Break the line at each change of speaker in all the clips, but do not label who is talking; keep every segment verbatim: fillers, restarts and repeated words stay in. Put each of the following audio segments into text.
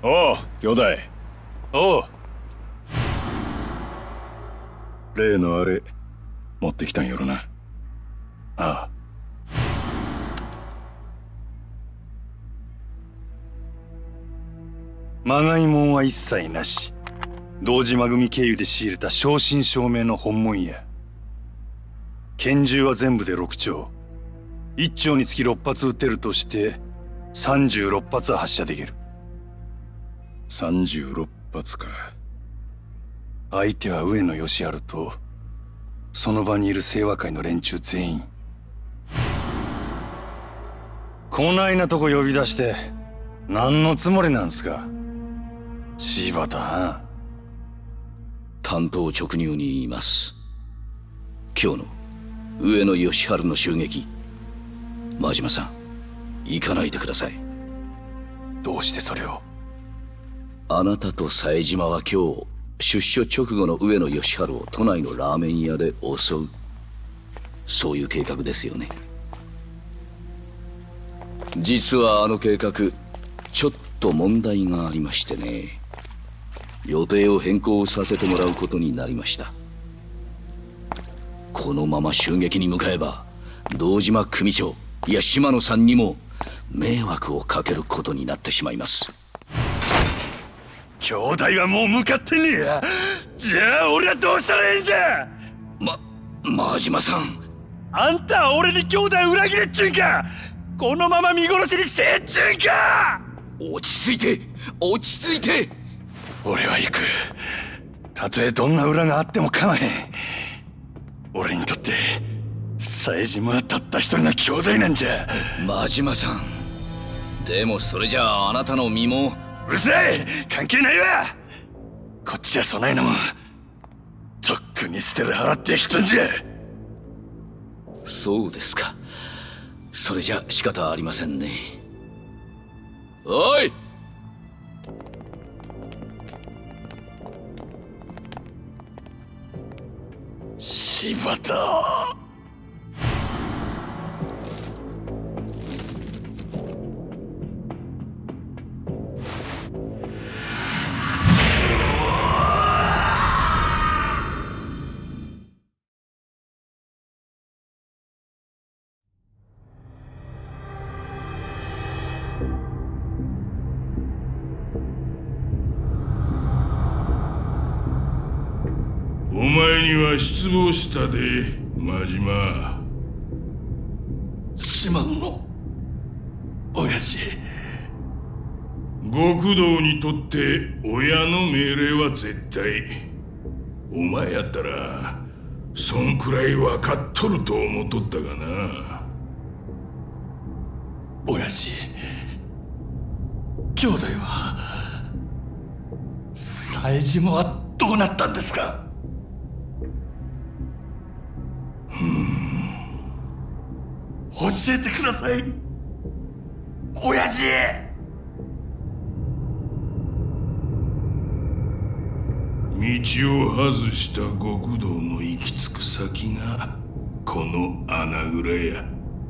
おう兄弟。
おう。
例のあれ持ってきたんやろな。
ああ。まがいもんは一切なし。堂島組経由で仕入れた正真正銘の本物や。拳銃は全部でろくちょう。いっちょうにつきろっぱつ撃てるとしてさんじゅうろっぱつは発射できる。
さんじゅうろっぱつか。
相手は上野義治とその場にいる清和会の連中全員。こないなとこ呼び出して何のつもりなんすか柴田。
単刀直入に言います。今日の上野義治の襲撃、真島さん行かないでください。
どうしてそれを？
あなたと冴島は今日出所直後の上野義治を都内のラーメン屋で襲う、そういう計画ですよね。実はあの計画ちょっと問題がありましてね、予定を変更させてもらうことになりました。このまま襲撃に向かえば堂島組長いや島野さんにも迷惑をかけることになってしまいます。
兄弟はもう向かってねえや。じゃあ俺はどうしたらええんじゃ。
ま、真島さん、
あんたは俺に兄弟裏切れっちゅうんか。このまま見殺しにせえっちゅうんか。
落ち着いて落ち着いて。
俺は行く。たとえどんな裏があっても構わへん。俺にとって冴島はたった一人の兄弟なんじゃ。
真島さん、でもそれじゃああなたの身も。
うるさい、関係ないわ。こっちはそないなもんとっくに捨てる払ってきたんじゃ。
そうですか。それじゃ仕方ありませんね。おい、
柴田。
お前には失望したで、真島。
島野の親父。
極道にとって親の命令は絶対。お前やったらそんくらい分かっとると思っとったがな。
親父、兄弟は冴島はどうなったんですか。教えてください親父。
道を外した極道の行き着く先がこの穴蔵や。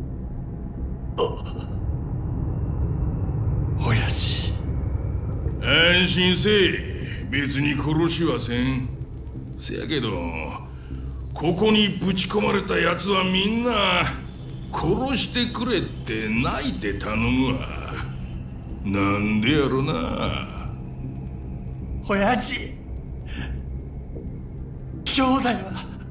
親父、
安心せえ。別に殺しはせん。せやけどここにぶち込まれたやつはみんな殺してくれって泣いて頼むわ。なんでやろな。
親父、兄弟は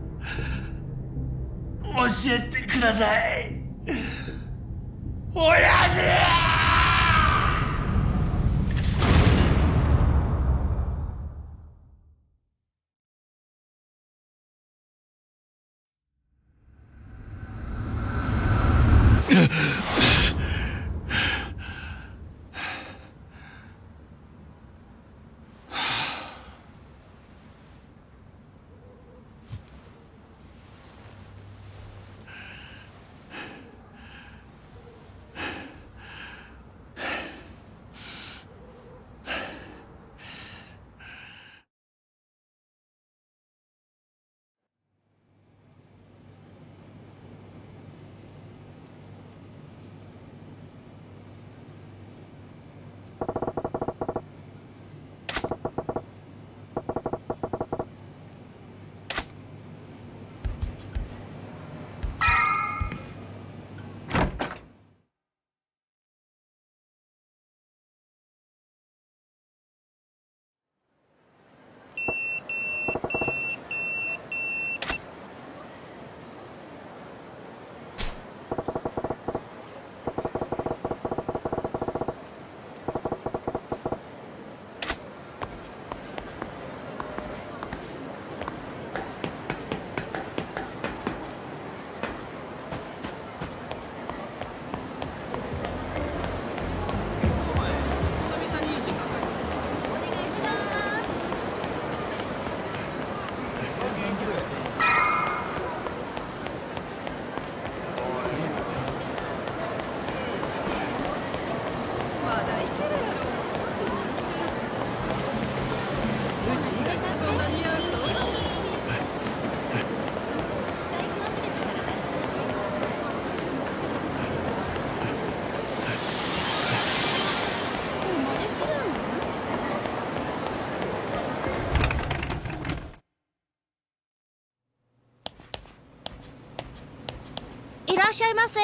教えてください親父。
っしゃいませ。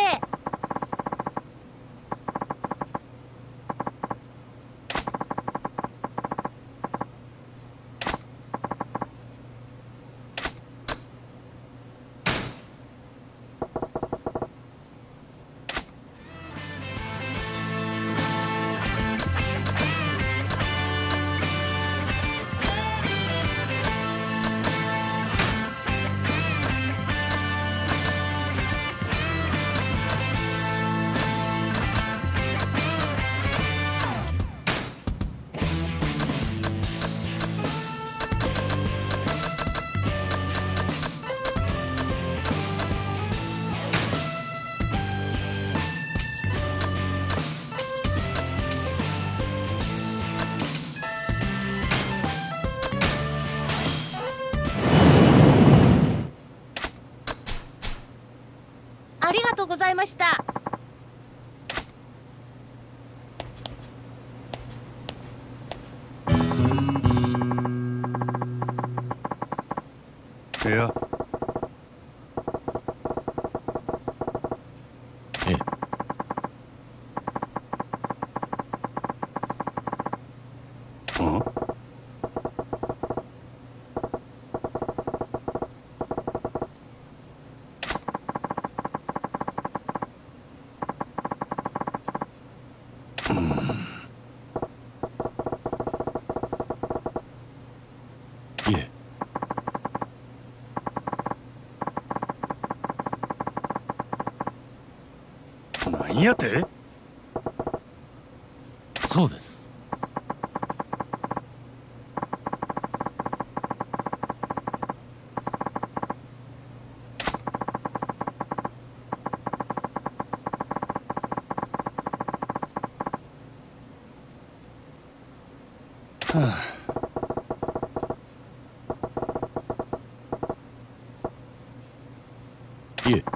ありがとうございました。
いや。
ええ。
うん？
いえ。
なんやて？
そうです。
はあ。
いえ。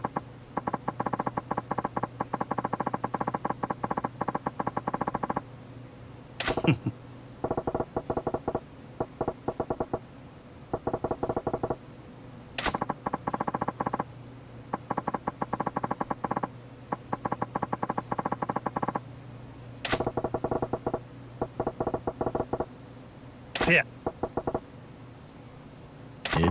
せや。
え？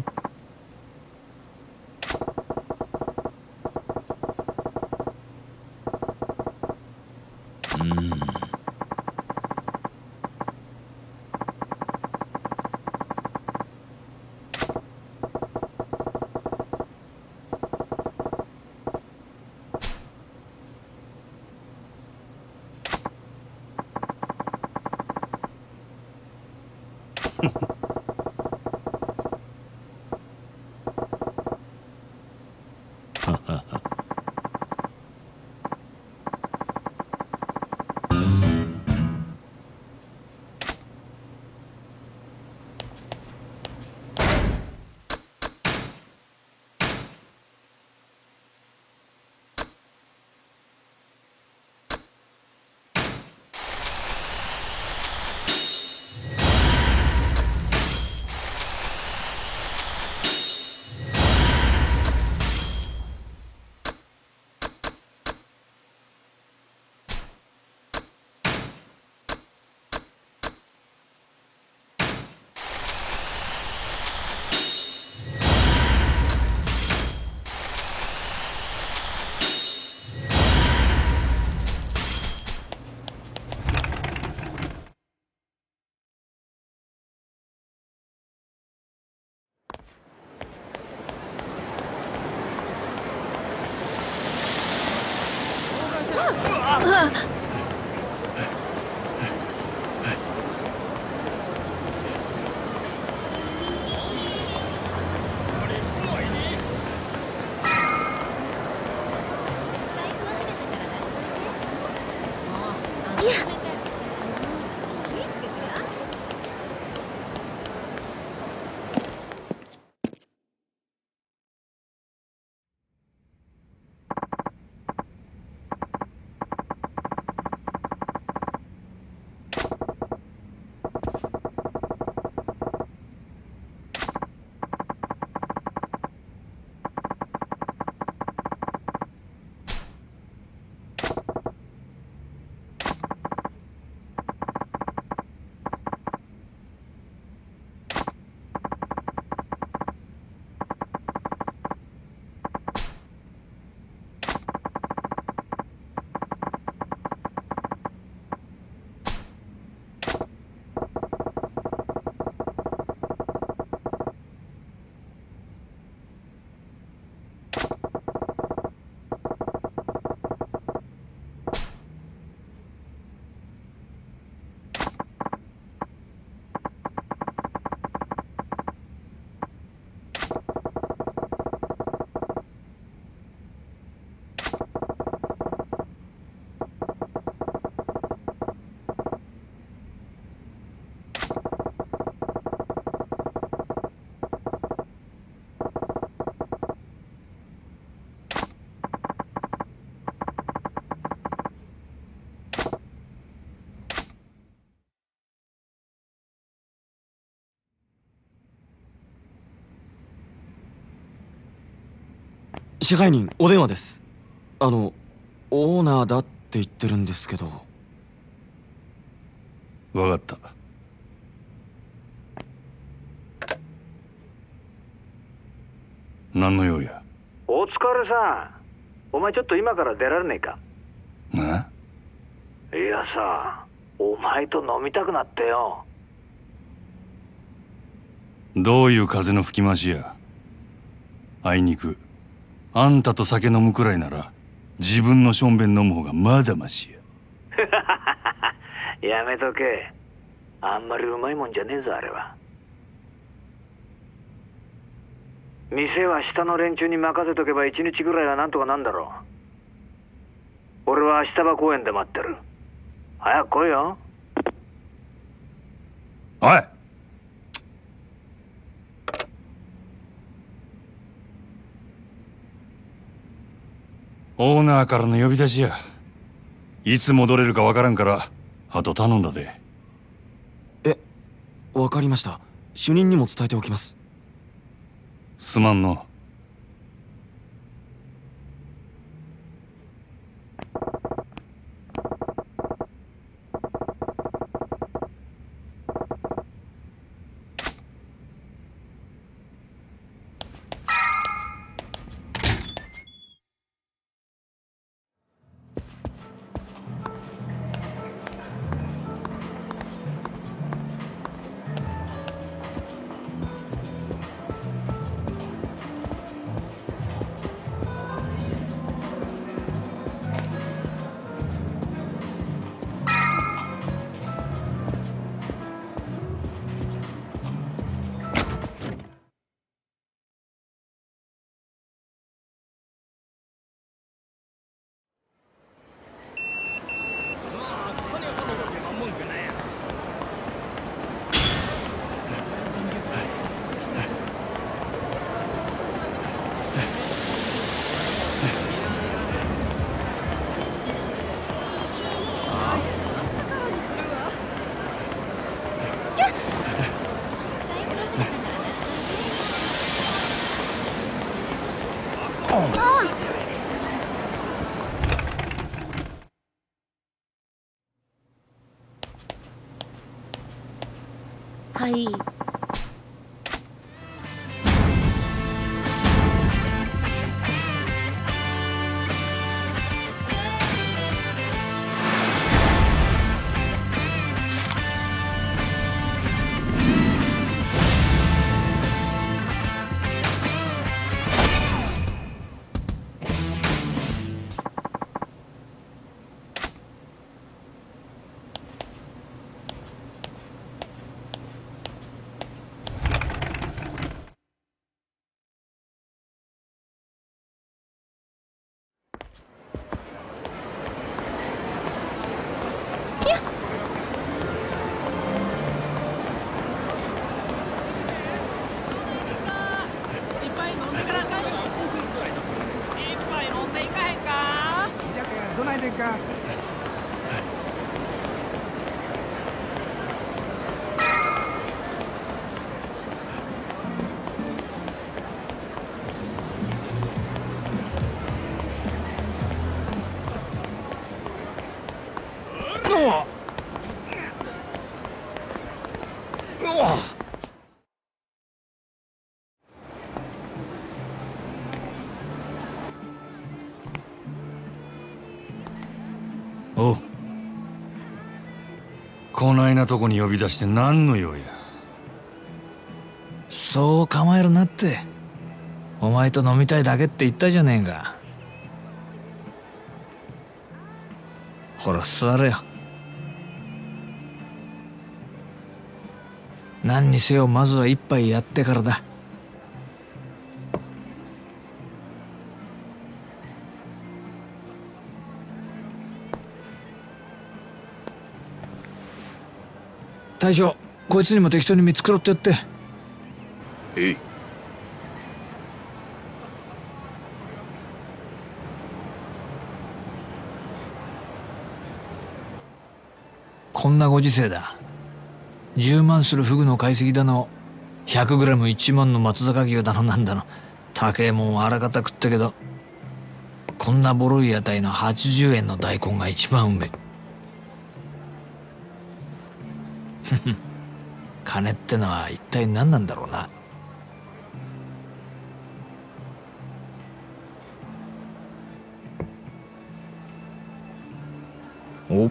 うーん。ははは。
支配人お電話です。あのオーナーだって言ってるんですけど。
分かった。何の用や。
お疲れさん。お前ちょっと今から出られねえか。
な。
いやさ、お前と飲みたくなってよ。
どういう風の吹き回しや。あいにくあんたと酒飲むくらいなら自分のしょんべん飲む方がまだまし
や。やめとけ。あんまりうまいもんじゃねえぞあれは。店は下の連中に任せとけば一日ぐらいはなんとかなんだろう。俺は足場公園で待ってる。早く来いよ。
おい。オーナーからの呼び出しや。いつ戻れるかわからんからあと頼んだで。
え、わかりました。主任にも伝えておきます。
すまんの。
はい。
おう。こないなとこに呼び出して何の用や。
そう構えるなって。お前と飲みたいだけって言ったじゃねえか。ほら座れよ。何にせよまずは一杯やってからだ。大将、こいつにも適当に見繕ってやって。
えい。
こんなご時世だ。じゅうまんするフグの解析だの、ひゃくグラムいちまんの松阪牛だのなんだの、高えもんはあらかた食ったけど
こんなボロい屋台のはちじゅうえんの大根が一番うめえ。金ってのは一体何なんだろうな。おっ、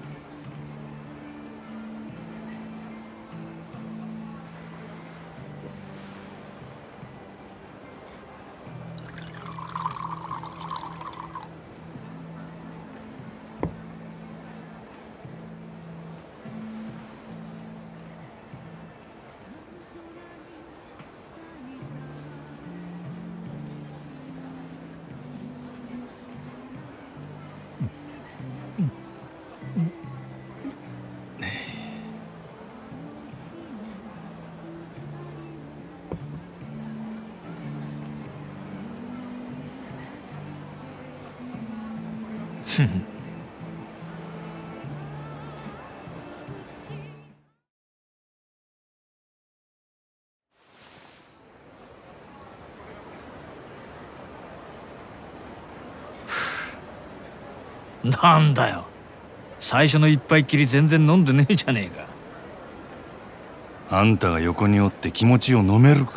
なんだよ、最初の一杯きり全然飲んでねえじゃねえか。
あんたが横におって気持ちを飲めるか。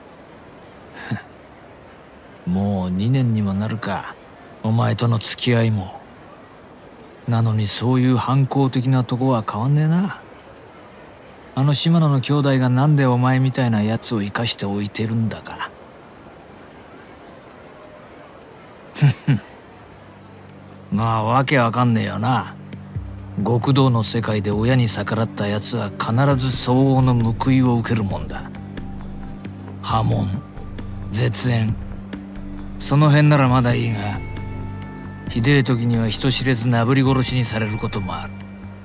もうにねんにもなるか、お前との付き合いも。なのにそういう反抗的なとこは変わんねえな。あの島野の兄弟がなんでお前みたいなやつを生かしておいてるんだか。まあわけわかんねえよな。極道の世界で親に逆らったやつは必ず相応の報いを受けるもんだ。破門、絶縁、その辺ならまだいいが、ひでえ時には人知れずなぶり殺しにされることもある。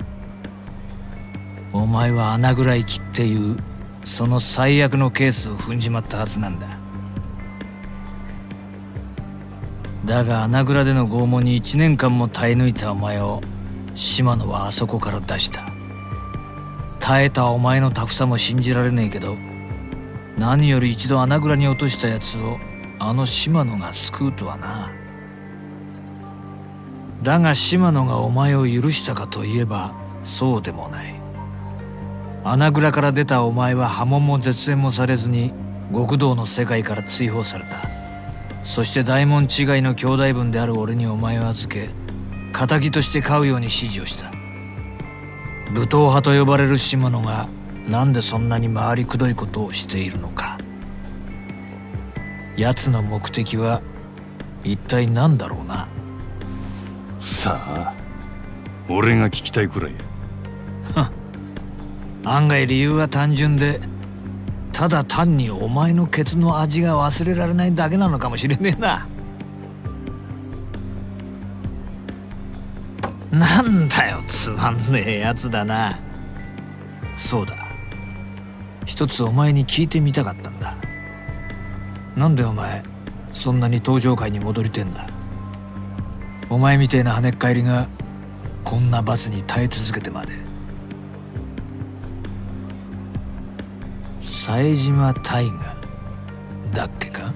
お前は穴蔵行きっていうその最悪のケースを踏んじまったはずなんだ。だが穴蔵での拷問に一年間も耐え抜いたお前を島野はあそこから出した。耐えたお前のタフさも信じられねえけど、何より一度穴蔵に落としたやつをあの島野が救うとはな。だが島野がお前を許したかといえばそうでもない。穴蔵から出たお前は破門も絶縁もされずに極道の世界から追放された。そして大門違いの兄弟分である俺にお前を預け、仇として飼うように指示をした。武闘派と呼ばれる島野がなんでそんなに回りくどいことをしているのか。奴の目的は一体何だろうな。
さあ、俺が聞きたいくらいや。
案外理由は単純で、ただ単にお前のケツの味が忘れられないだけなのかもしれねえな。なんだよ、つまんねえやつだな。そうだ、一つお前に聞いてみたかったんだ。なんでお前そんなに登場界に戻りてんだ。お前みてえな跳ねっ返りがこんな罰に耐え続けてまで。冴島大河だっけか。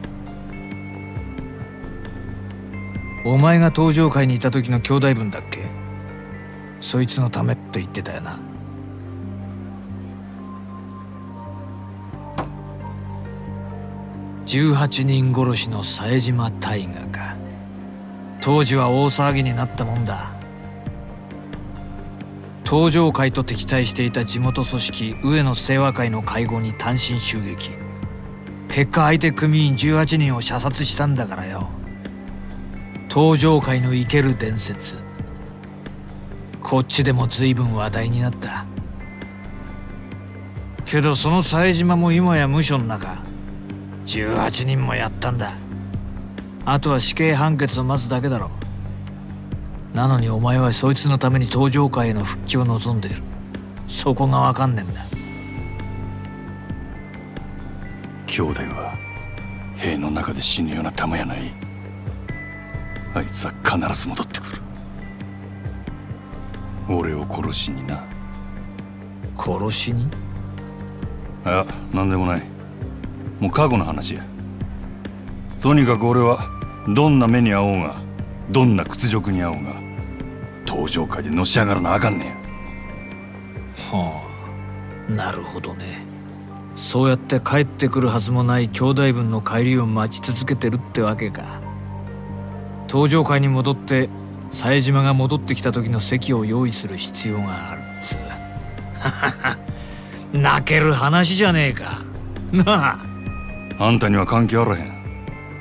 お前が登場界にいた時の兄弟分だっけ。そいつのためって言ってたよな。じゅうはちにん殺しの冴島大河か。当時は大騒ぎになったもんだ。登場界と敵対していた地元組織上野清和会の会合に単身襲撃。結果相手組員じゅうはちにんを射殺したんだからよ。登場界の生ける伝説、こっちでも随分話題になった。けどその冴島も今や無所の中、じゅうはちにんもやったんだ。あとは死刑判決を待つだけだろ。なのにお前はそいつのために登場界への復帰を望んでいる。そこがわかんねえんだ。
兄弟は兵の中で死ぬような玉やない。あいつは必ず戻ってくる。俺を殺しにな。
殺しに？
あ、なんでもない。もう過去の話や。とにかく俺はどんな目に遭おうがどんな屈辱に遭おうが登場界でのし上がらなあかんね
や。はあ、なるほどね。そうやって帰ってくるはずもない兄弟分の帰りを待ち続けてるってわけか。登場界に戻って冴島が戻ってきた時の席を用意する必要があるっつう。泣ける話じゃねえか。なあ。
あんたには関係あらへん。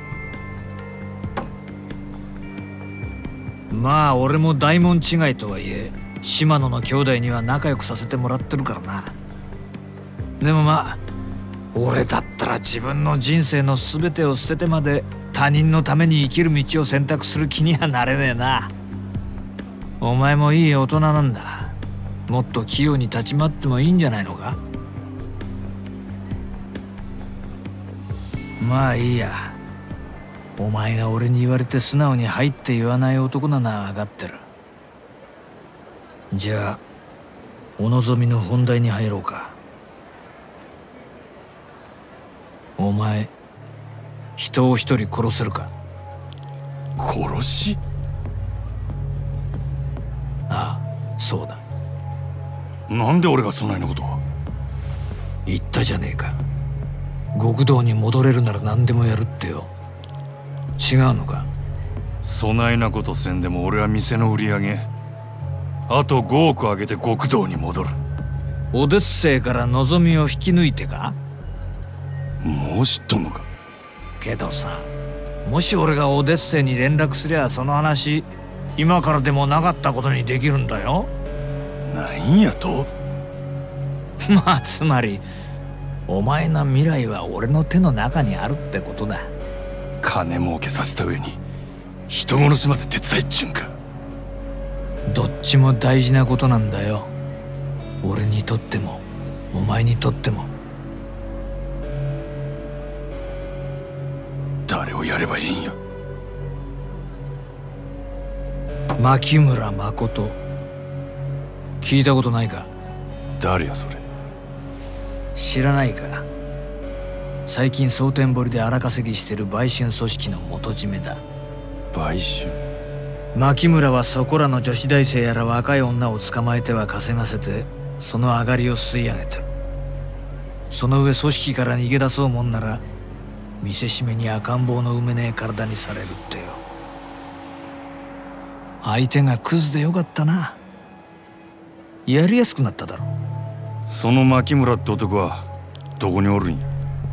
まあ俺も大門違いとはいえ島野の兄弟には仲良くさせてもらってるからな。でもまあ俺だったら自分の人生の全てを捨ててまで他人のために生きる道を選択する気にはなれねえな。お前もいい大人なんだ。もっと器用に立ち回ってもいいんじゃないのか。まあいいや。お前が俺に言われて素直に入って言わない男なのは分かってる。じゃあお望みの本題に入ろうか。お前人を一人殺せるか。
殺し？
ああ、そうだ。
なんで俺がそんなようなことを。
言ったじゃねえか。極道に戻れるなら何でもやるってよ。違うのか。
そないなことせんでも俺は店の売り上げあとごおく上げて極道に戻る。
おでっせいから望みを引き抜いてか。
もう知っとんのか。
けどさ、もし俺がオデッセイに連絡すりゃその話今からでもなかったことにできるんだよ。
なんやと。
まあつまりお前の未来は俺の手の中にあるってことだ。
金儲けさせた上に人殺しまで手伝いっちゅうんか。
どっちも大事なことなんだよ。俺にとってもお前にとっても。
誰をやればいいんや。
牧村誠、聞いたことないか。
誰やそれ。
知らないか。最近蒼天堀で荒稼ぎしてる売春組織の元締めだ。
売春。
牧村はそこらの女子大生やら若い女を捕まえては稼がせてその上がりを吸い上げてる。その上組織から逃げ出そうもんなら見せしめに赤ん坊の産めねえ体にされるってよ。相手がクズでよかったな。やりやすくなっただろ。
その牧村って男はどこにおるんや。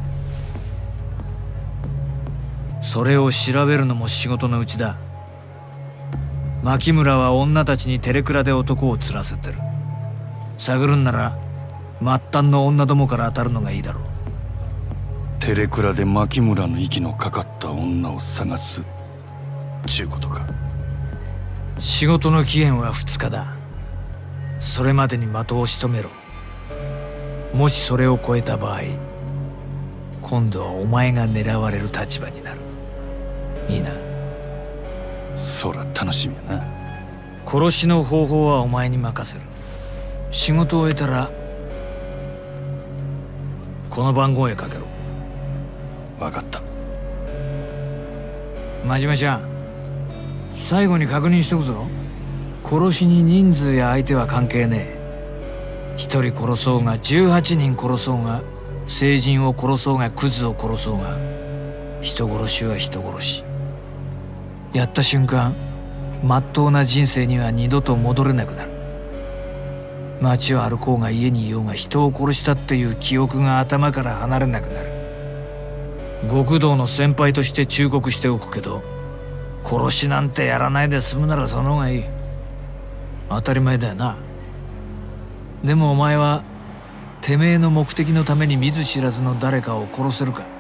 それを調べるのも仕事のうちだ。牧村は女たちにテレクラで男を釣らせてる。探るんなら末端の女どもから当たるのがいいだろう。
テレクラで牧村の息のかかった女を探すちゅうことか。
仕事の期限はふつかだ。それまでに的を仕留めろ。もしそれを超えた場合今度はお前が狙われる立場になる。いいな。
そら楽しみやな。
殺しの方法はお前に任せる。仕事を終えたらこの番号へかけろ。
分かった。
真面目ちゃん、最後に確認しとくぞ。殺しに人数や相手は関係ねえ。一人殺そうがじゅうはちにん殺そうが成人を殺そうがクズを殺そうが人殺しは人殺し。やった瞬間まっとうな人生には二度と戻れなくなる。街を歩こうが家にいようが人を殺したっていう記憶が頭から離れなくなる。極道の先輩として忠告しておくけど殺しなんてやらないで済むならその方がいい。当たり前だよな。でもお前はてめえの目的のために見ず知らずの誰かを殺せるか。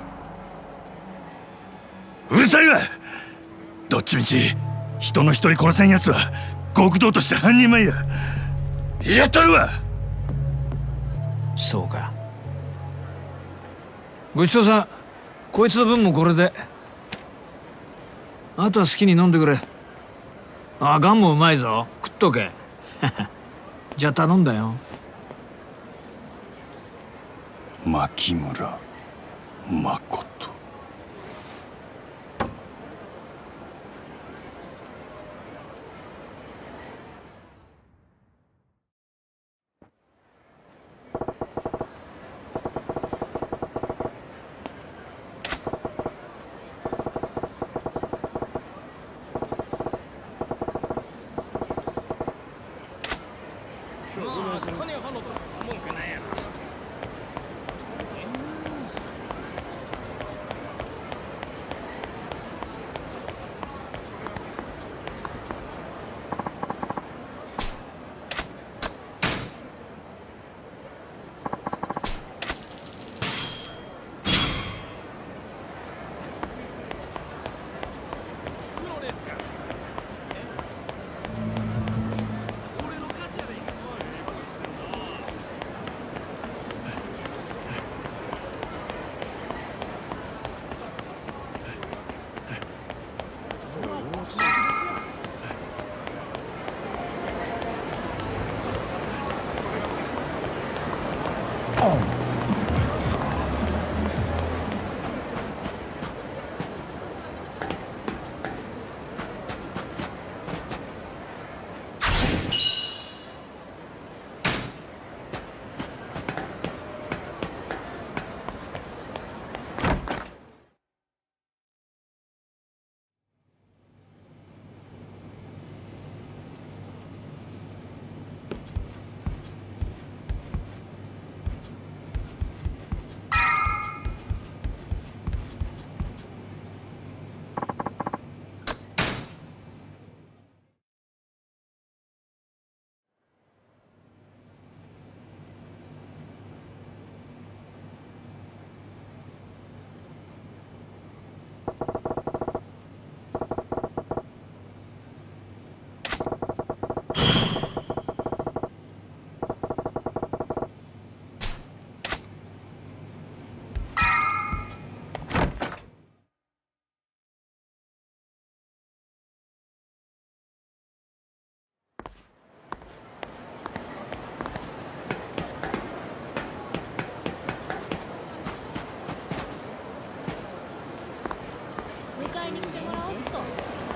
うるさいわ。どっちみち人の一人殺せんやつは極道として半人前や。やったるわ。
そうか。ごちそうさん。こいつの分もこれで。あとは好きに飲んでくれ。あ、ガンもうまいぞ。食っとけ。じゃあ頼んだよ。
牧村誠。
迎えに来てもらおうっと。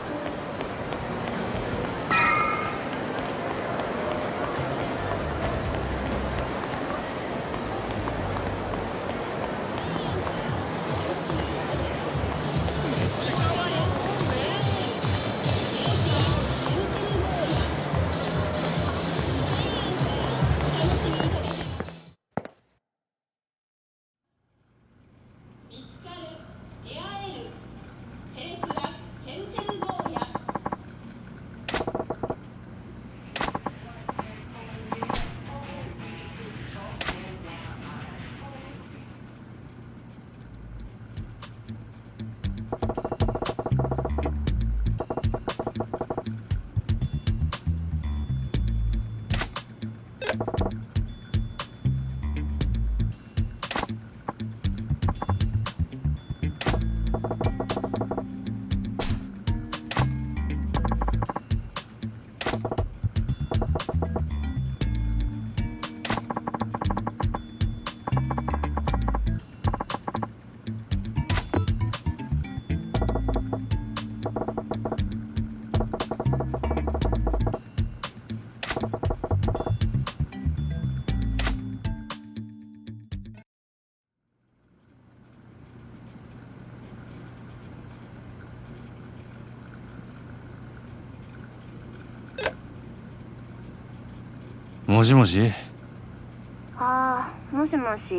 もしもし。
ああ、もしもし。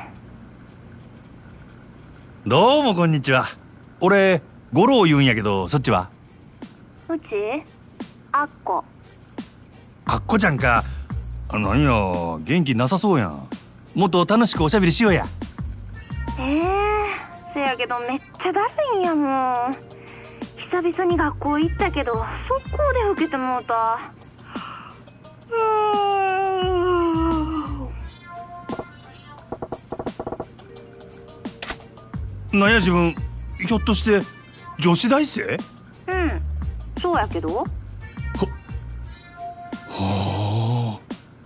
どうもこんにちは。俺五郎言うんやけど、そっちは？
うちあっこ。
あっこちゃんか。何や元気なさそうやん。もっと楽しくおしゃべりしようや。
ええー、せやけどめっちゃだるいんやもん。久々に学校行ったけど速攻で老けてもうた。
なんや自分、ひょっとして女子大生？
うん、そうやけど。は
は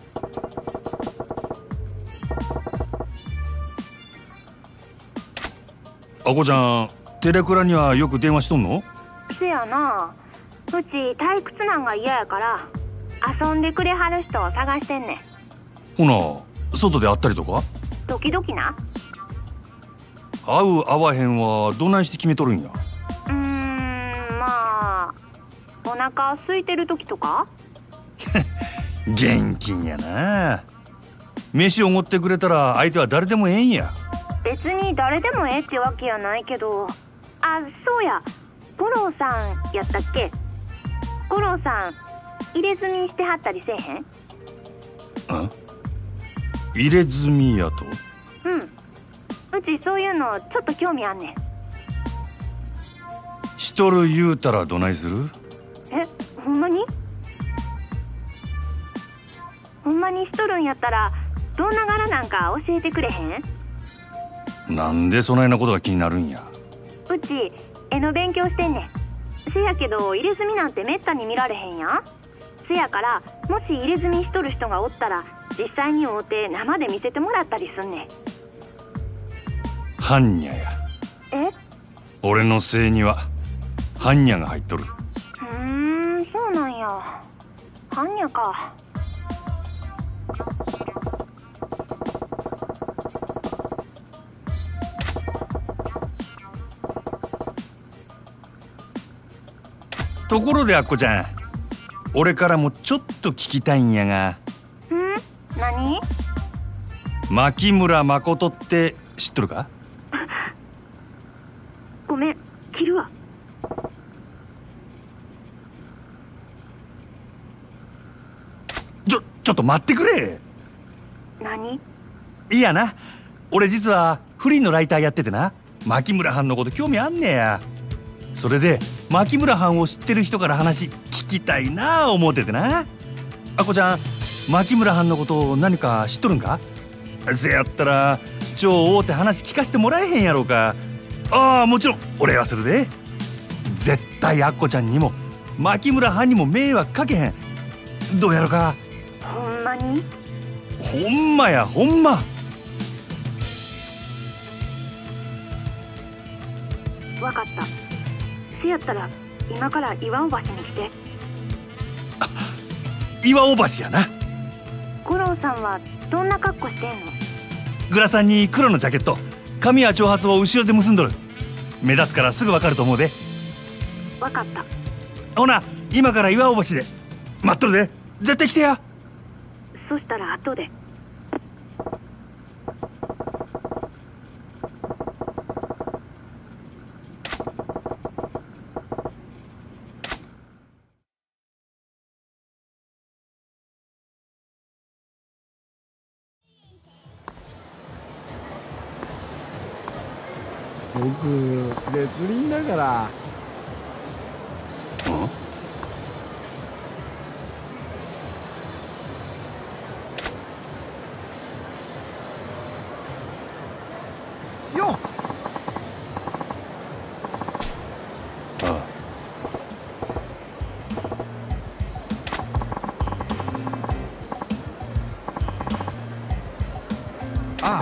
あ。あこちゃん、テレクラにはよく電話しとんの？
せやな。うち退屈なんが嫌やから遊んでくれはる人を探してんねん。
ほな、外で会ったりとか？
時々な。
会う会わへんはどないして決めとるんや？
うーん、まあお腹空いてる時とか。
現金やな。飯おごってくれたら相手は誰でもええんや。
別に誰でもええってわけやないけど。あ、そうや、五郎さんやったっけ。五郎さん入れ墨してはったりせえへん？
あ、入れ墨やと？
うん、うちそういうのちょっと興味あんねん。
しとる言うたらどないする？
え、ほんまに？ほんまにしとるんやったらどんな柄なんか教えてくれへん？
なんでそないなことが気になるんや。
うち絵の勉強してんねん。せやけど入れ墨なんてめったに見られへんやん。せやからもし入れ墨しとる人がおったら実際に会うて生で見せてもらったりすんねん。
般若や。
え？
俺の姓には般若が入っとる。
うーん、そうなんや。般若か。
ところでアッコちゃん、俺からもちょっと聞きたいんやが。
ん？何？
牧村誠って知っとるか？
ごめん、切るわ。
ちょ、ちょっと待ってくれ。
何？
いやな、俺実はフリーのライターやっててな、牧村藩のこと興味あんねや。それで牧村藩を知ってる人から話聞きたいなあ思っててな。あこちゃん、牧村藩のこと何か知っとるんか？せやったら超大手話聞かせてもらえへんやろうか。ああ、もちろんお礼はするで。絶対あっこちゃんにも牧村藩にも迷惑かけへん。どうやろか？
ほんまに？
ほんまや、ほんま。
わかった。せやったら今から岩尾橋に来て。
岩尾橋やな。
五郎さんはどんな格好してんの？
グラサンに黒のジャケット、髪は長髪を後ろで結んどる。目立つからすぐわかると思うで。
わかった。
ほな、今から岩尾橋で待っとるで。絶対来てや。
そしたら後で。
僕絶倫だから。よっ。ああ。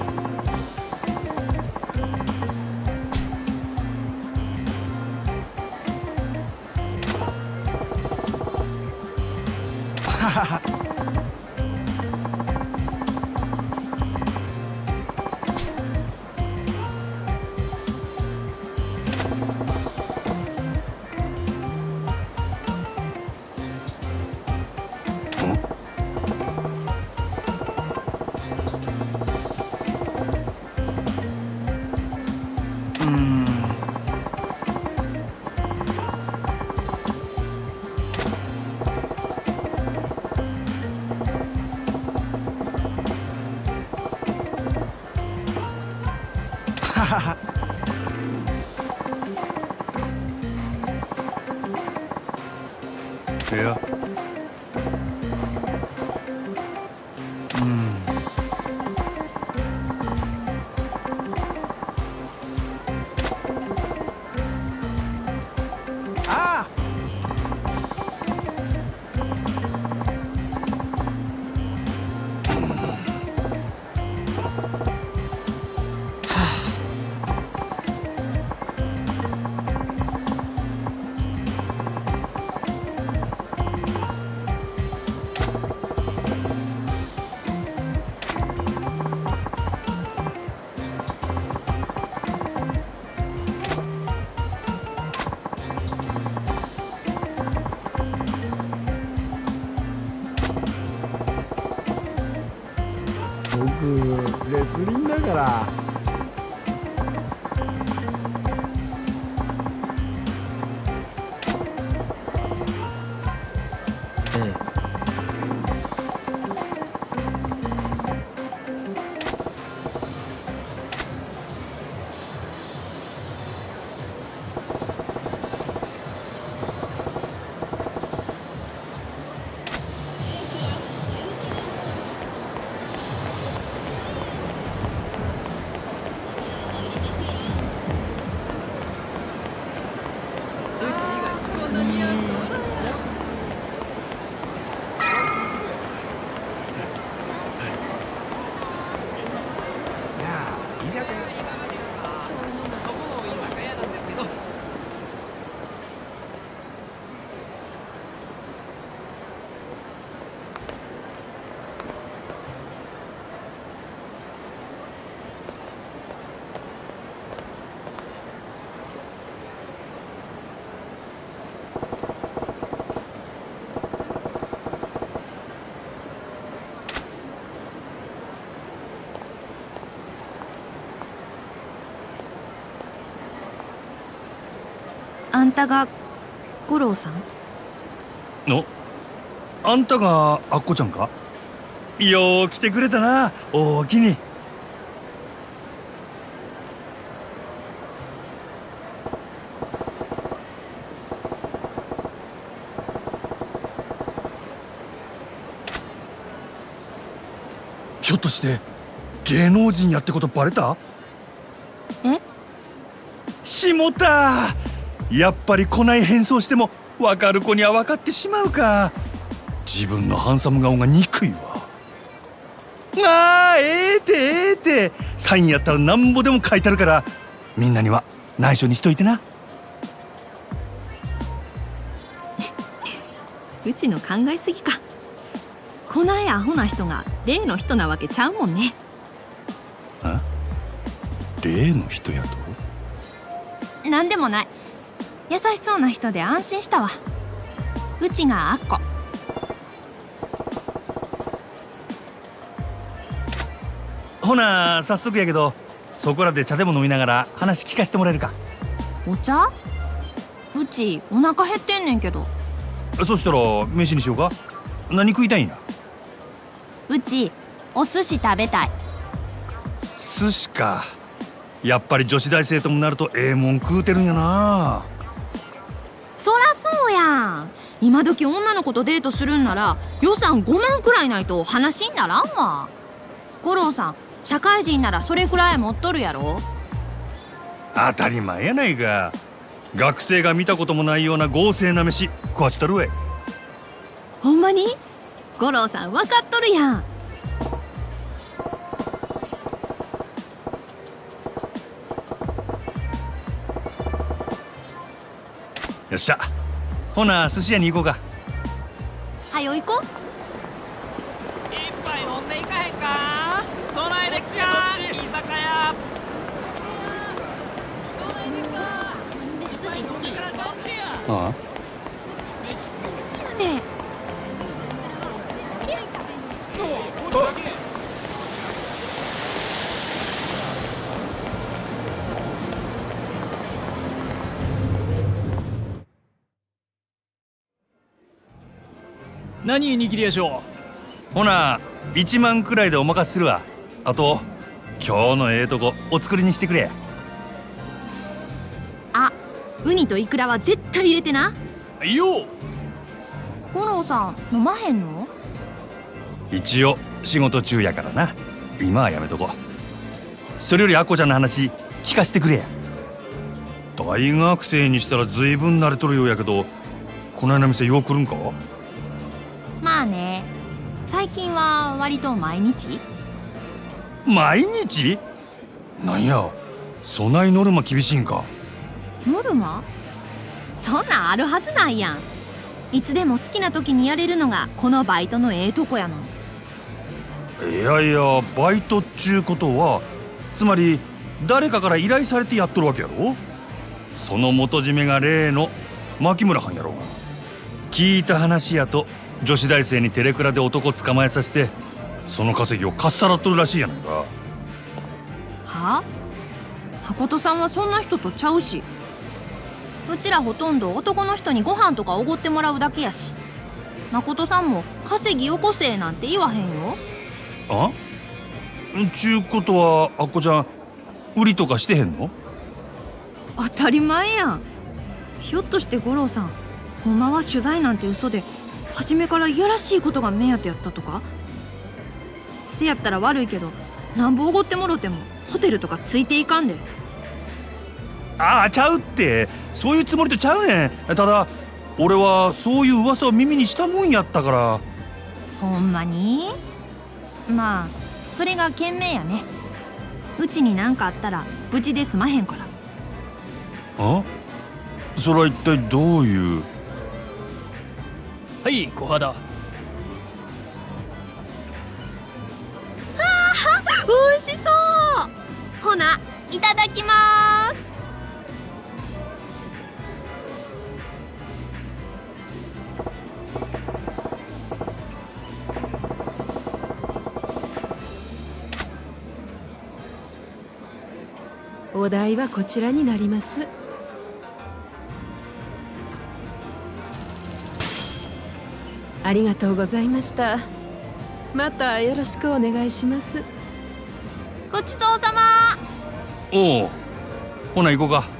いや、うん。
ああ。 僕絶倫だから。
あんたが五郎さん？
のあんたがアッコちゃんか？よう来てくれたな、おおきに。ひょっとして芸能人やってことバレた？
え？
しもた。やっぱりこない変装しても分かる子には分かってしまうか。自分のハンサム顔が憎いわ。ああ、ええてええて、サインやったらなんぼでも書いてあるから、みんなには内緒にしといてな。
うちの考えすぎか。こないアホな人が例の人なわけちゃうもんね。
あ？例の人やと？
なんでもない。優しそうな人で安心したわ。うちがアッコ。
ほな早速やけど、そこらで茶でも飲みながら話聞かせてもらえるか？
お茶？うちお腹減ってんねんけど。
そしたら飯にしようか。何食いたいんや？
うちお寿司食べたい。
寿司か。やっぱり女子大生ともなるとええもん食うてるんやな。
そらそうやん。今時女の子とデートするんなら予算ごまんくらいないと話にならんわ。五郎さん社会人ならそれくらい持っとるやろ。
当たり前やないか。学生が見たこともないような豪勢な飯食わしとるわい。
ほんまに？五郎さん分かっとるやん。
よっしゃ、ほな寿司屋に行こうか。
はよ行こう。
一杯飲んでいかへんか？都内で来や居酒屋。
寿司好き？
ああ、
飯好きやね。
何握りやしょ
う？ほないちまんくらいでお任せするわ。あと今日のええとこお作りにしてくれ。
あ、ウニとイクラは絶対入れてな。
いいよ。
五郎さん飲まへんの？
一応仕事中やからな。今はやめとこ。それよりアッコちゃんの話聞かせてくれや。大学生にしたら随分慣れとるようやけど、こないな店よう来るんか？
まあね、最近は割と毎日。
毎日？なんや、そないノルマ厳しいんか？
ノルマ？そんなんあるはずないやん。いつでも好きな時にやれるのがこのバイトのええとこやのに。
いやいや、バイトっちゅうことはつまり誰かから依頼されてやっとるわけやろ？その元締めが例の牧村はんやろ。聞いた話やと女子大生にテレクラで男捕まえさせてその稼ぎをかっさらっとるらしいやないか。
はあ？誠さんはそんな人とちゃうし、うちらほとんど男の人にご飯とかおごってもらうだけやし、誠さんも稼ぎよこせなんて言わへんよ。
あ？ちゅうことはあっこちゃん売りとかしてへんの？
当たり前やん。ひょっとして五郎さん、ほんまは取材なんて嘘で初めからいやらしいことが目当てやったとか？せやったら悪いけど、なんぼおごってもろてもホテルとかついていかんで。
ああ、ちゃうって、そういうつもりとちゃうねん。ただ俺はそういう噂を耳にしたもんやったから。
ほんまに？まあそれが賢明やね。うちに何かあったら無事で済まへんから。
あ？それは一体どういう？
はい、小肌。
おいしそう。ほな、いただきます。
お代はこちらになります。ありがとうございました。またよろしくお願いします。
ごちそうさま。
おお、ほな行こうか。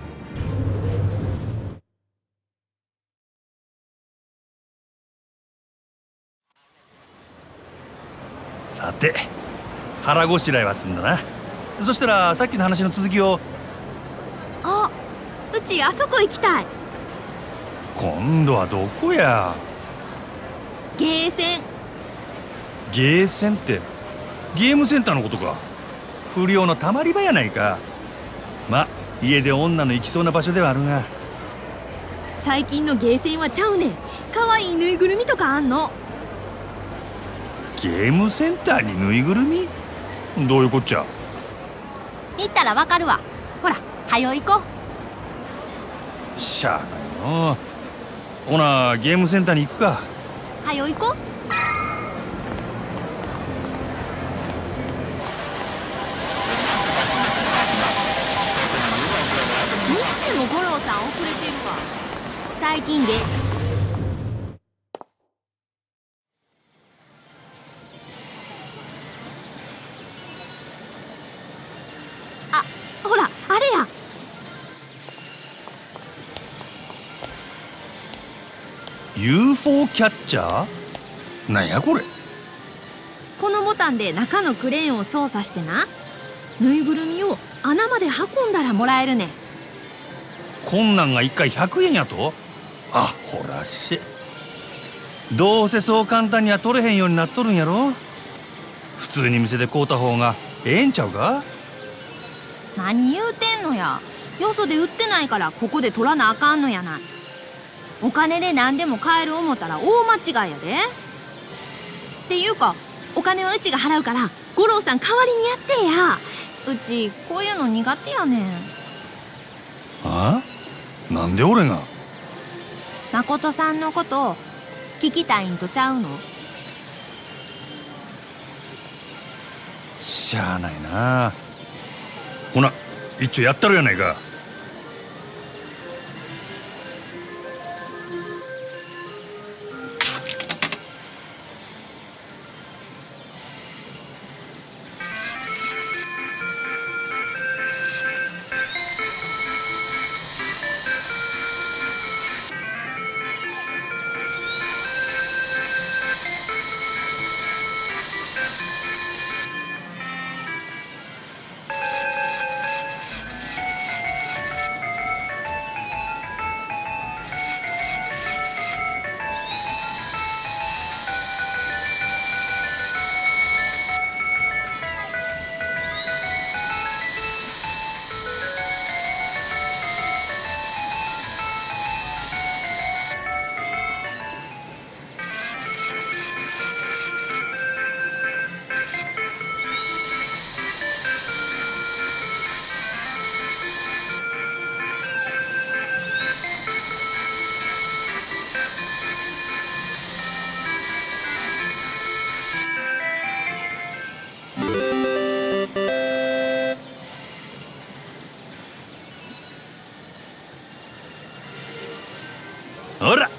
さて、腹ごしらえは済んだな。そしたらさっきの話の続きを。
あ、うちあそこ行きたい。
今度はどこや？
ゲーセン。
ゲーセンってゲームセンターのことか。不良のたまり場やないか。ま、家で女の行きそうな場所ではあるが。
最近のゲーセンはちゃうねん。かわいいぬいぐるみとかあんの。
ゲームセンターにぬいぐるみ？どういうこっちゃ？
行ったらわかるわ。ほら、はよ行こ
う。しゃあないな。ほなゲームセンターに行くか。
はよ行こう。にしても五郎さん遅れてるわ。最近ゲあ、ほらあれや。
ユーフォー キャッチャー？なんやこれ。
このボタンで中のクレーンを操作してな、ぬいぐるみを穴まで運んだらもらえるねん。
こんなんがいっかいひゃくえんやと？あほらし。どうせそう簡単には取れへんようになっとるんやろ。普通に店で買うた方がええんちゃうか？
何言うてんのや。よそで売ってないからここで取らなあかんのやない。お金で何でも買える思ったら大間違いやで。っていうかお金はうちが払うから五郎さん代わりにやってや。うちこういうの苦手やねん。
あ？なんで俺が？
誠さんのこと聞きたいんとちゃうの？
しゃあないな。ほな一丁やったるやないか。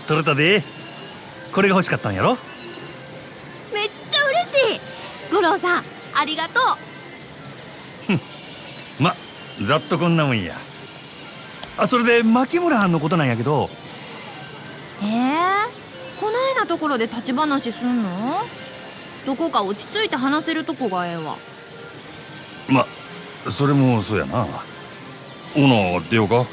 取れたで。これが欲しかったんやろ。
めっちゃ嬉しい。五郎さんありがとう。
ま、ざっとこんなもんや。あ、それで牧村はんのことなんやけど。
えー、こないなところで立ち話すんの？どこか落ち着いて話せるとこがええわ。
ま、それもそうやな。オーナー出ようか。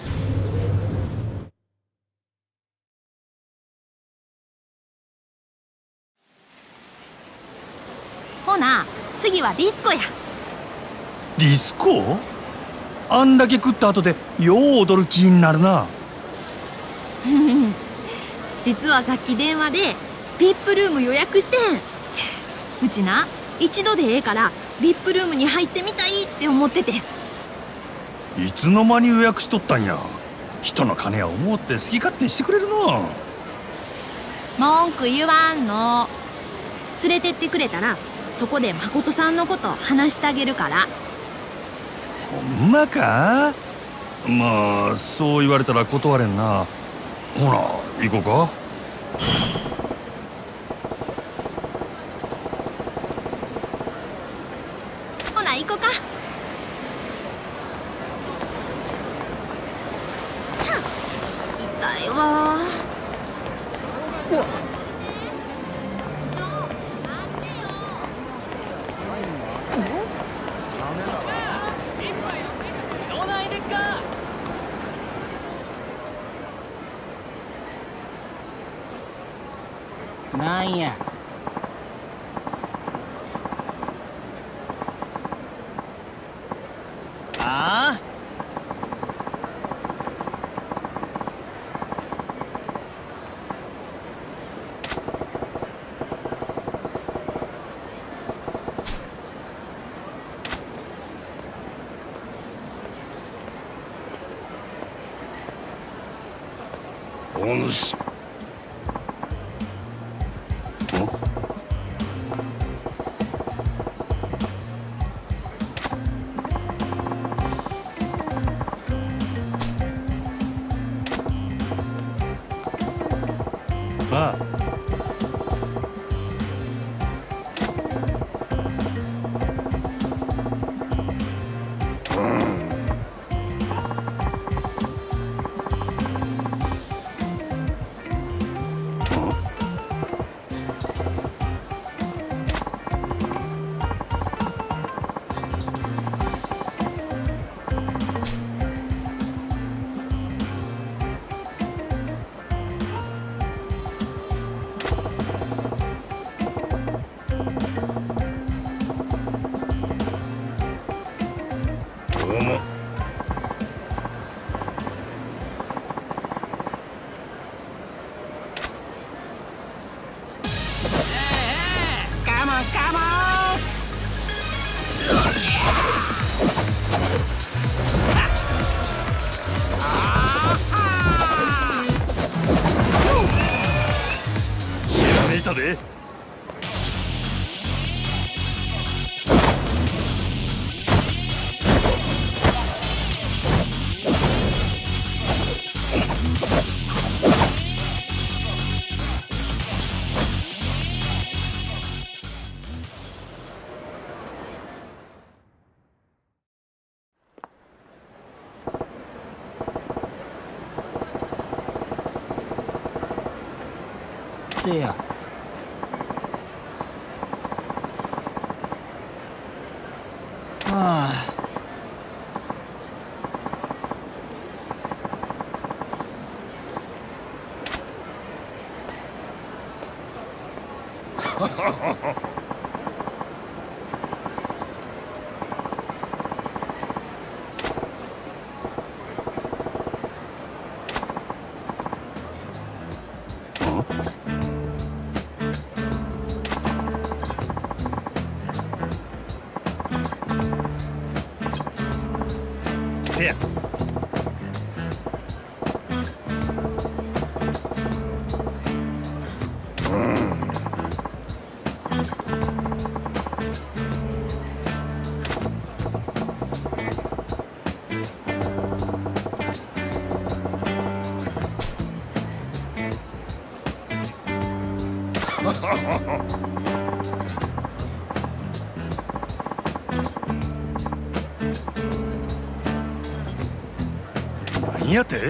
ほな次はディスコや。
ディスコ？あんだけ食った後でよう踊る気になるな。
実はさっき電話で ブイアイピー ルーム予約してん。うちな一度でええから ブイアイピー ルームに入ってみたいって思ってて。
いつの間に予約しとったんや。人の金や思って好き勝手してくれるな。
文句言わんの。連れてってくれたらそこで誠さんのこと話してあげるから。
ほんまか？まあそう言われたら断れんな。ほな行こうか。
ほな行こうか。痛いわ。
なんや。ああ。
お主。ああ。たで。
せや。ああ。
せや。 何やて？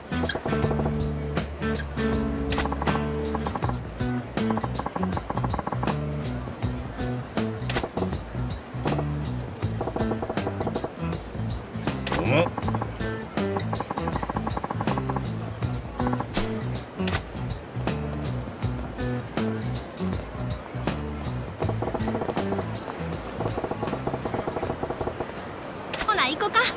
おま
ほな行こか。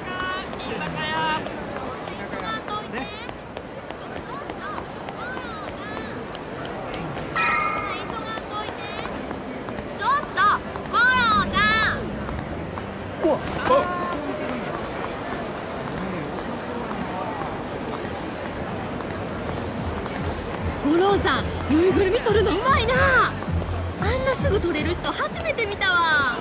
ちょっと五郎さん。五郎さん、ぬいぐるみ取るのうまいな。あんなすぐ取れる人初めて見たわ。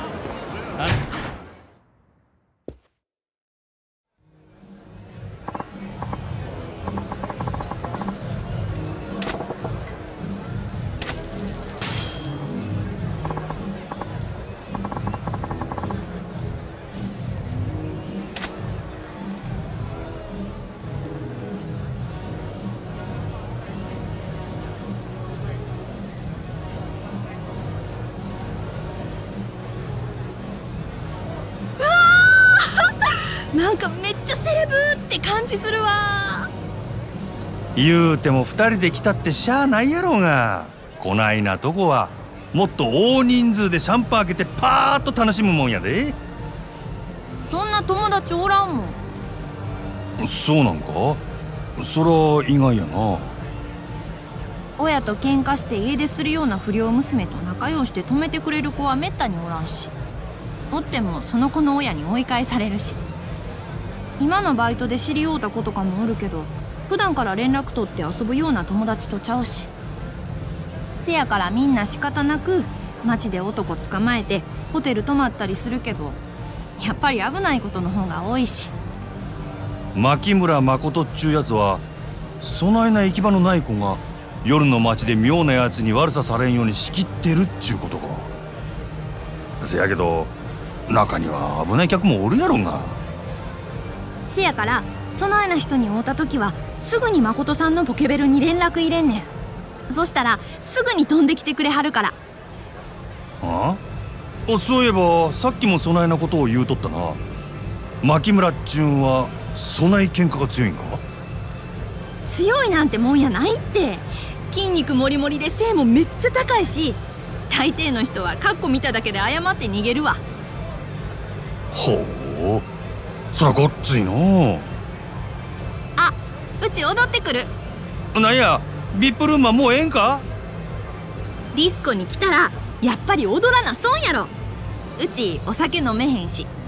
なんかめっちゃセレブって感じするわ。
言うても二人で来たってしゃあないやろうが、こないなとこはもっと大人数でシャンパン開けてパーッと楽しむもんやで。
そんな友達おらんもん。
そうなんか？そら意外やな。
親と喧嘩して家出するような不良娘と仲良して止めてくれる子はめったにおらんし、おってもその子の親に追い返されるし。今のバイトで知り合うた子とかもおるけど、普段から連絡取って遊ぶような友達とちゃうし。せやからみんな仕方なく街で男捕まえてホテル泊まったりするけど、やっぱり危ないことの方が多いし。
牧村誠っちゅうやつはそないな行き場のない子が夜の街で妙なやつに悪さされんように仕切ってるっちゅうことか。せやけど中には危ない客もおるやろが。
せやからそないな人に会うた時はすぐに誠さんのポケベルに連絡入れんねん。そしたらすぐに飛んできてくれはるから。
ああ、そういえばさっきもそないなことを言うとったな。牧村っちゅうんはそない喧嘩が強いんか？
強いなんてもんやないって。筋肉もりもりで背もめっちゃ高いし、大抵の人はカッコ見ただけで謝って逃げるわ。
ほう、そらごっついの。
あ、うち踊ってくる。
なんや、ビップルームはもうええんか？
ディスコに来たらやっぱり踊らな損やろ。うちお酒飲めへんし。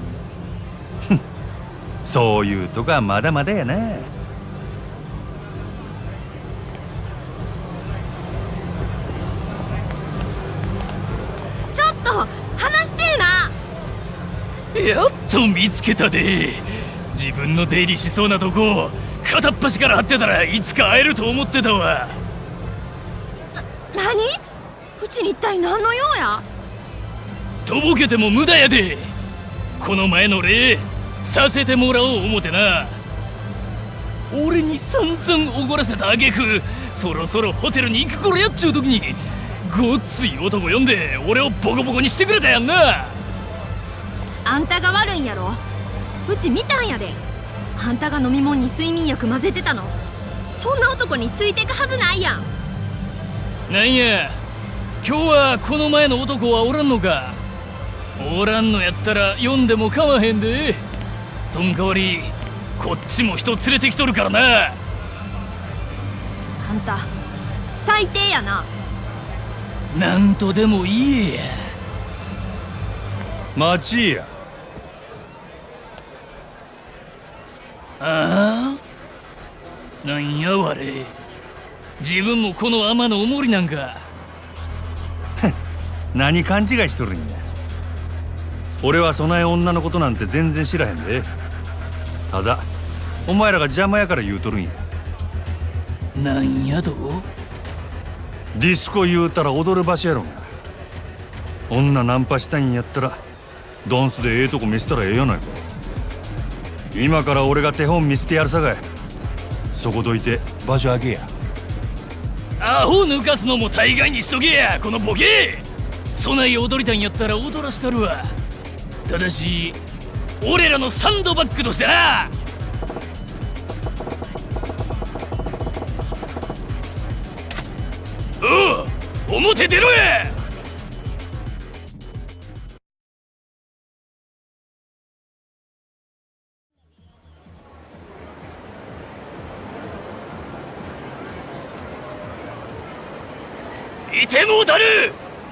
そういうとこはまだまだやな。
ちょっと話してえな。
やっと見つけたで。自分の出入りしそうなとこ片っ端から張ってたらいつか会えると思ってたわ。
な、何？うちに一体何の用や？
とぼけても無駄やで。この前の礼させてもらおう思てな。俺に散々おごらせた挙句、そろそろホテルに行く頃やっちゅう時にごっつい男呼んで俺をボコボコにしてくれたやんな。
あんたが悪いんやろ。うち見たんやで。あんたが飲み物に睡眠薬混ぜてたの。そんな男についてくはずないやん。
なんや、今日はこの前の男はおらんのか？おらんのやったら呼んでもかまへんで。そん代わりこっちも人連れてきとるからな。
あんた最低やな。
なんとでも言えや。
待ちや。
ああ、なんやわれ。自分もこの天のおもりなんか。
何勘違いしとるんや。俺はそない女のことなんて全然知らへんで。ただお前らが邪魔やから言うとるんや。
なんやと？
ディスコ言うたら踊る場所やろが。女ナンパしたいんやったらダンスでええとこ見せたらええやないか。今から俺が手本見せてやるさかい。そこどいて場所あげや。
アホ抜かすのも大概にしとけや、このボケ。そない踊りたいんやったら踊らしたるわ。ただし俺らのサンドバッグとしてな。おう、表出ろや。いてもうたる。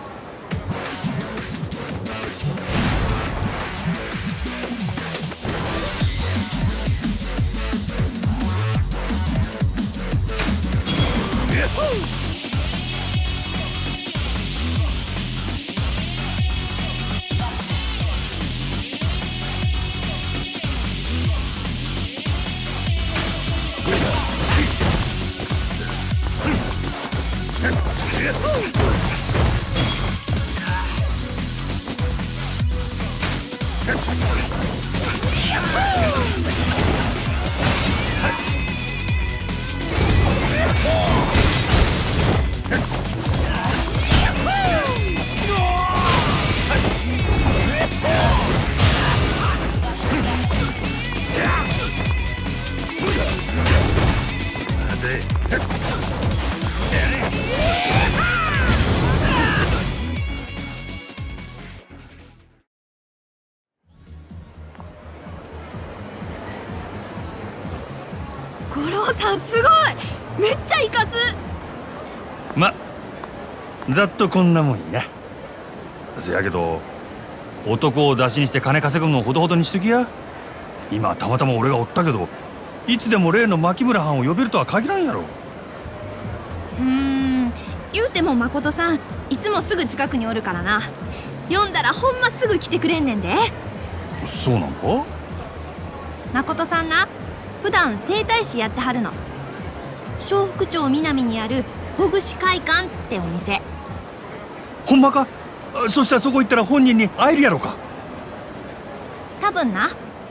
五郎さんすごい、めっちゃイカす。
ま、ざっとこんなもんや。せやけど男を出しにして金稼ぐのをほどほどにしときや。今たまたま俺がおったけど、いつでも例の牧村藩を呼べるとは限らんやろ。
うーん、言うても誠さんいつもすぐ近くにおるからな。読んだらほんますぐ来てくれんねんで。
そうなんか。
誠さんな、普段整体師やってはるの。笑福町南にあるほぐし会館ってお店。
ほんまか。そしたらそこ行ったら本人に会えるやろか。
多分な。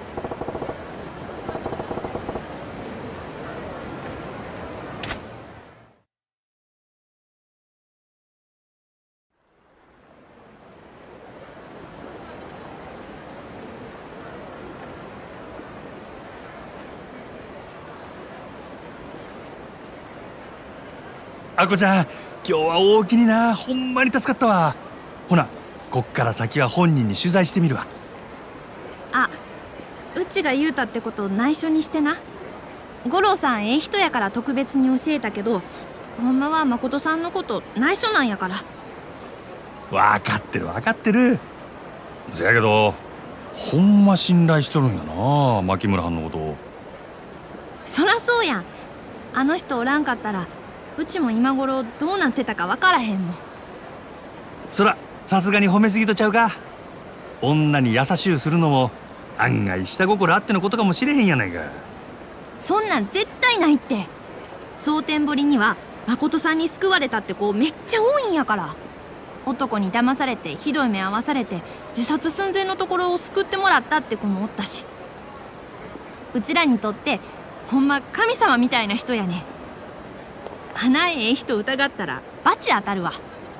あこちゃん、今日は大きにな。ほんまに助かったわ。ほな、こっから先は本人に取材してみるわ。
あ、うちが言うたってこと内緒にしてな。五郎さんええ人やから特別に教えたけど、ほんまは誠さんのこと内緒なんやから。
分かってる分かってる。せやけどほんま信頼しとるんやな、牧村藩のことを。
そらそうやん。あの人おらんかったらうちも今頃どうなってたか分からへんもん。
そらさすがに褒めすぎとちゃうか。女に優しゅうするのも案外下心あってのことかもしれへんやないか。
そんなん絶対ないって。蒼天堀には誠さんに救われたって子めっちゃ多いんやから。男に騙されてひどい目合わされて自殺寸前のところを救ってもらったって子もおったし、うちらにとってほんま神様みたいな人やね。花ええ人疑ったらバチ当たるわ。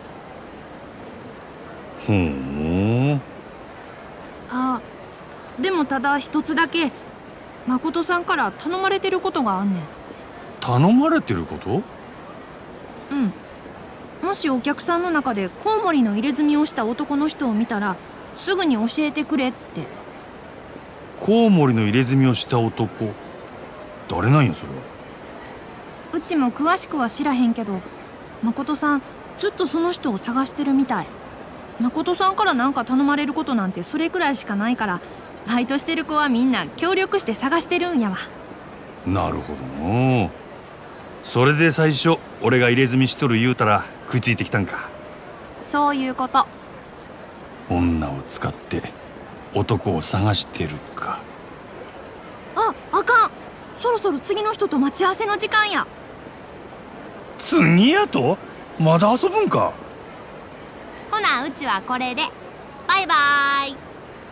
ふん。
あ、でもただ一つだけ誠さんから頼まれてることがあんねん。
頼まれてること？
うん。もしお客さんの中でコウモリの入れ墨をした男の人を見たらすぐに教えてくれって。
コウモリの入れ墨をした男、誰なんやそれは。
うちも詳しくは知らへんけど、誠さんずっとその人を探してるみたい。誠さんから何か頼まれることなんてそれくらいしかないから、バイトしてる子はみんな協力して探してるんやわ。
なるほどの。それで最初俺が入れ墨しとる言うたら食いついてきたんか。
そういうこと。
女を使って男を探してるか。
あ、あかん。そろそろ次の人と待ち合わせの時間や。
次やと？ まだ遊ぶんか。
ほなうちはこれでバイバーイ。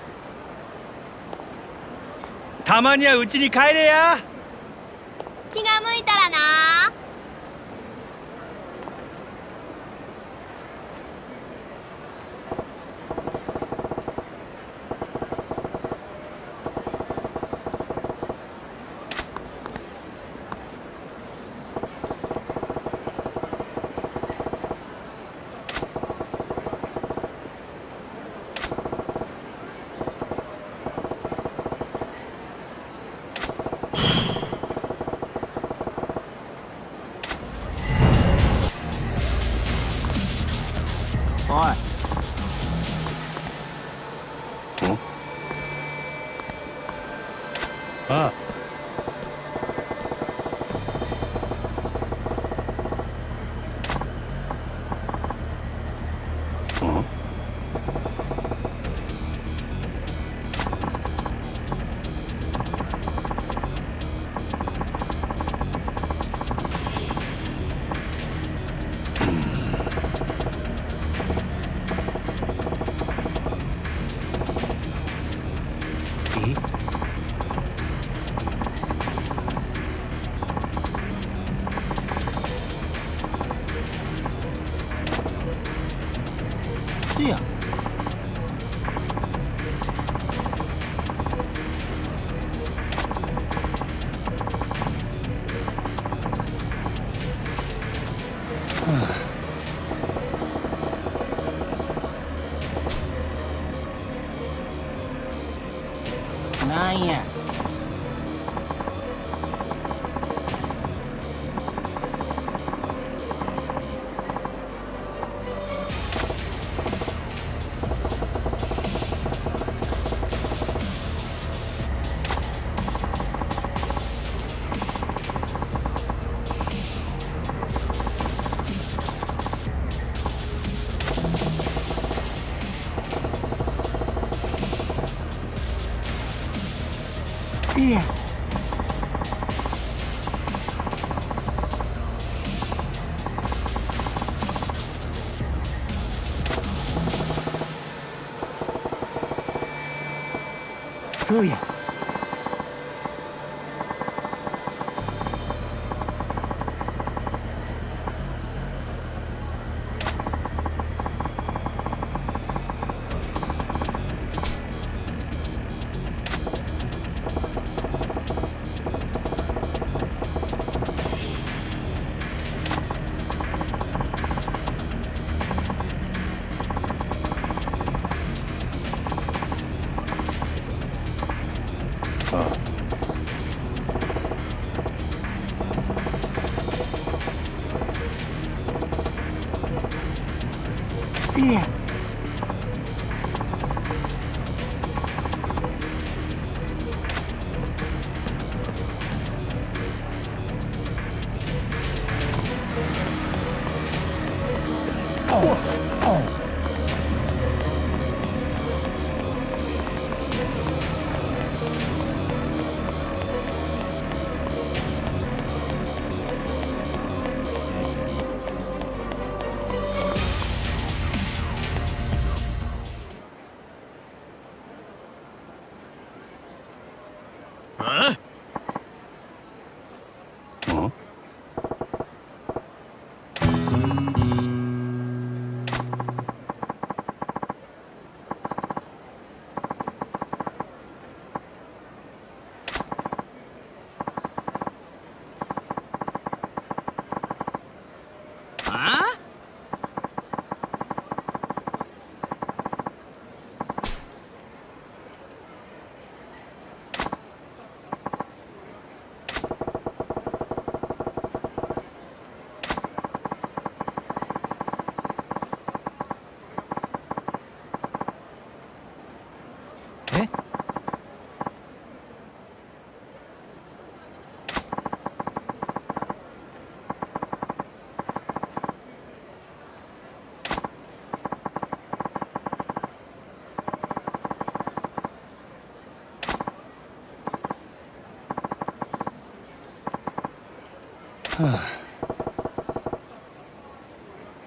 たまにはうちに帰れや。
気が向いたらな。
おい。
ああ。
せや。なんや。せや。そうや。
ああ。
せや。
あ？あ？
え？
はあ。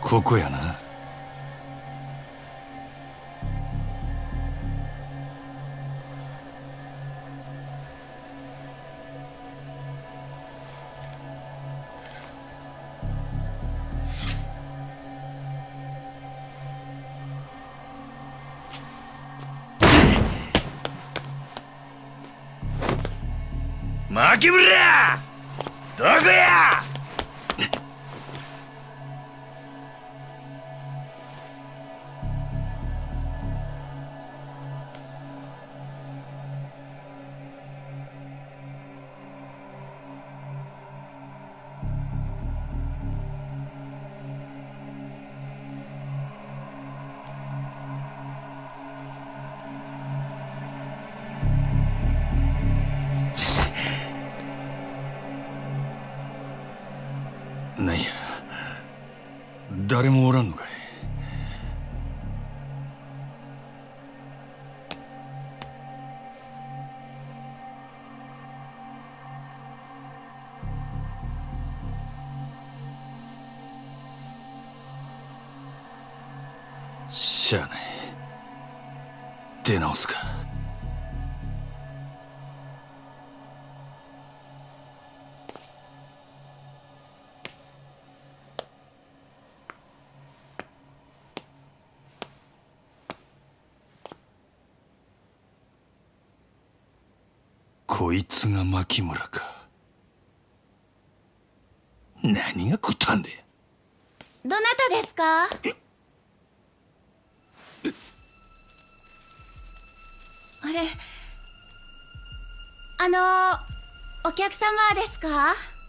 ここやな。
牧村どこや。
なんや、誰もおらんのかい。しゃあない、出直すか。こいつが牧村か。何がこったんで。
どなたですか？あれ、あのー、お客様ですか？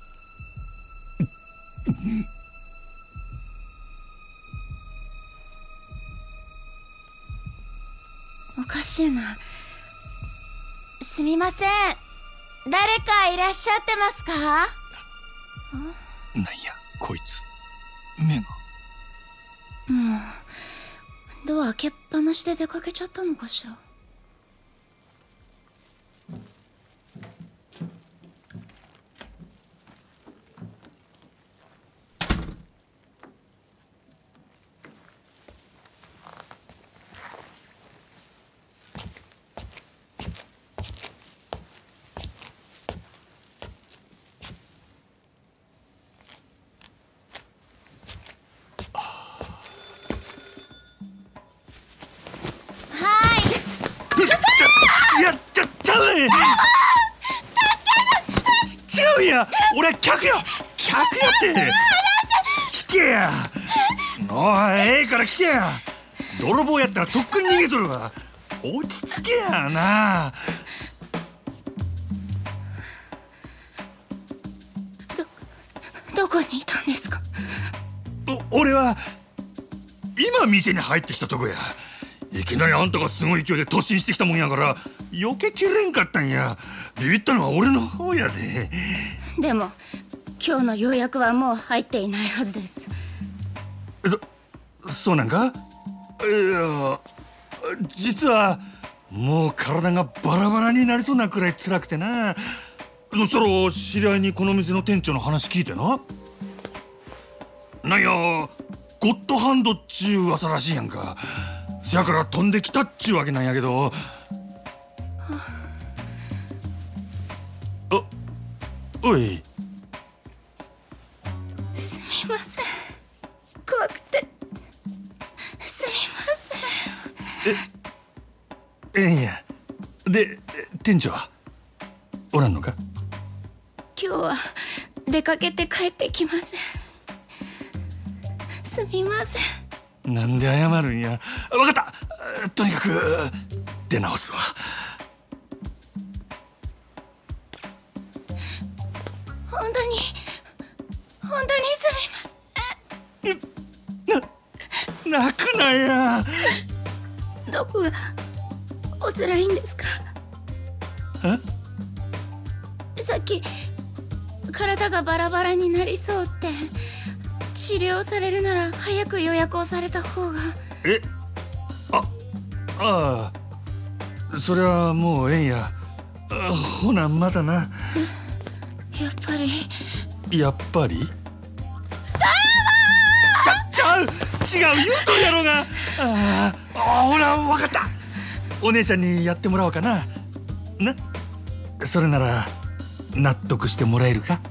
おかしいな。すみません、誰かいらっしゃってますか？
なんやこいつ、目が。
もうドア開けっぱなしで出かけちゃったのかしら。
違うや、俺客や客やって聞けや。おい、ええから聞けや。泥棒やったらとっくに逃げとるわ。落ち着けやな。
どどこにいたんですか？
お俺は今店に入ってきたとこや。いきなりあんたがすごい勢いで突進してきたもんやから避けきれんかったんや。ビビったのは俺の方やで。
でも今日の予約はもう入っていないはずです。
そ、そうなんか？いや、実はもう体がバラバラになりそうなくらい辛くてな。そしたら知り合いにこの店の店長の話聞いてな。なんやゴッドハンドっちゅう噂らしいやんか。せやから飛んできたっちゅうわけなんやけど。あ、おい。
すみません、怖くて。すみません。
え、ええんや。で、店長はおらんのか？
今日は出かけて帰ってきません。すみません。
なんで謝るんや。わかった、とにかく出直すわ。
本当に本当にすみま
せん。な、泣くなや。
どこがおつらいんですか？
え？
さっき体がバラバラになりそうって治療されるなら早く予約をされた方が。
え、あ、ああ、それはもうええんや。ほなまだな。
やっぱり
やっぱり？
ちょ
ちょう違う言うとるやろうが。ああほら分かった。お姉ちゃんにやってもらおうかな。なそれなら納得してもらえるか。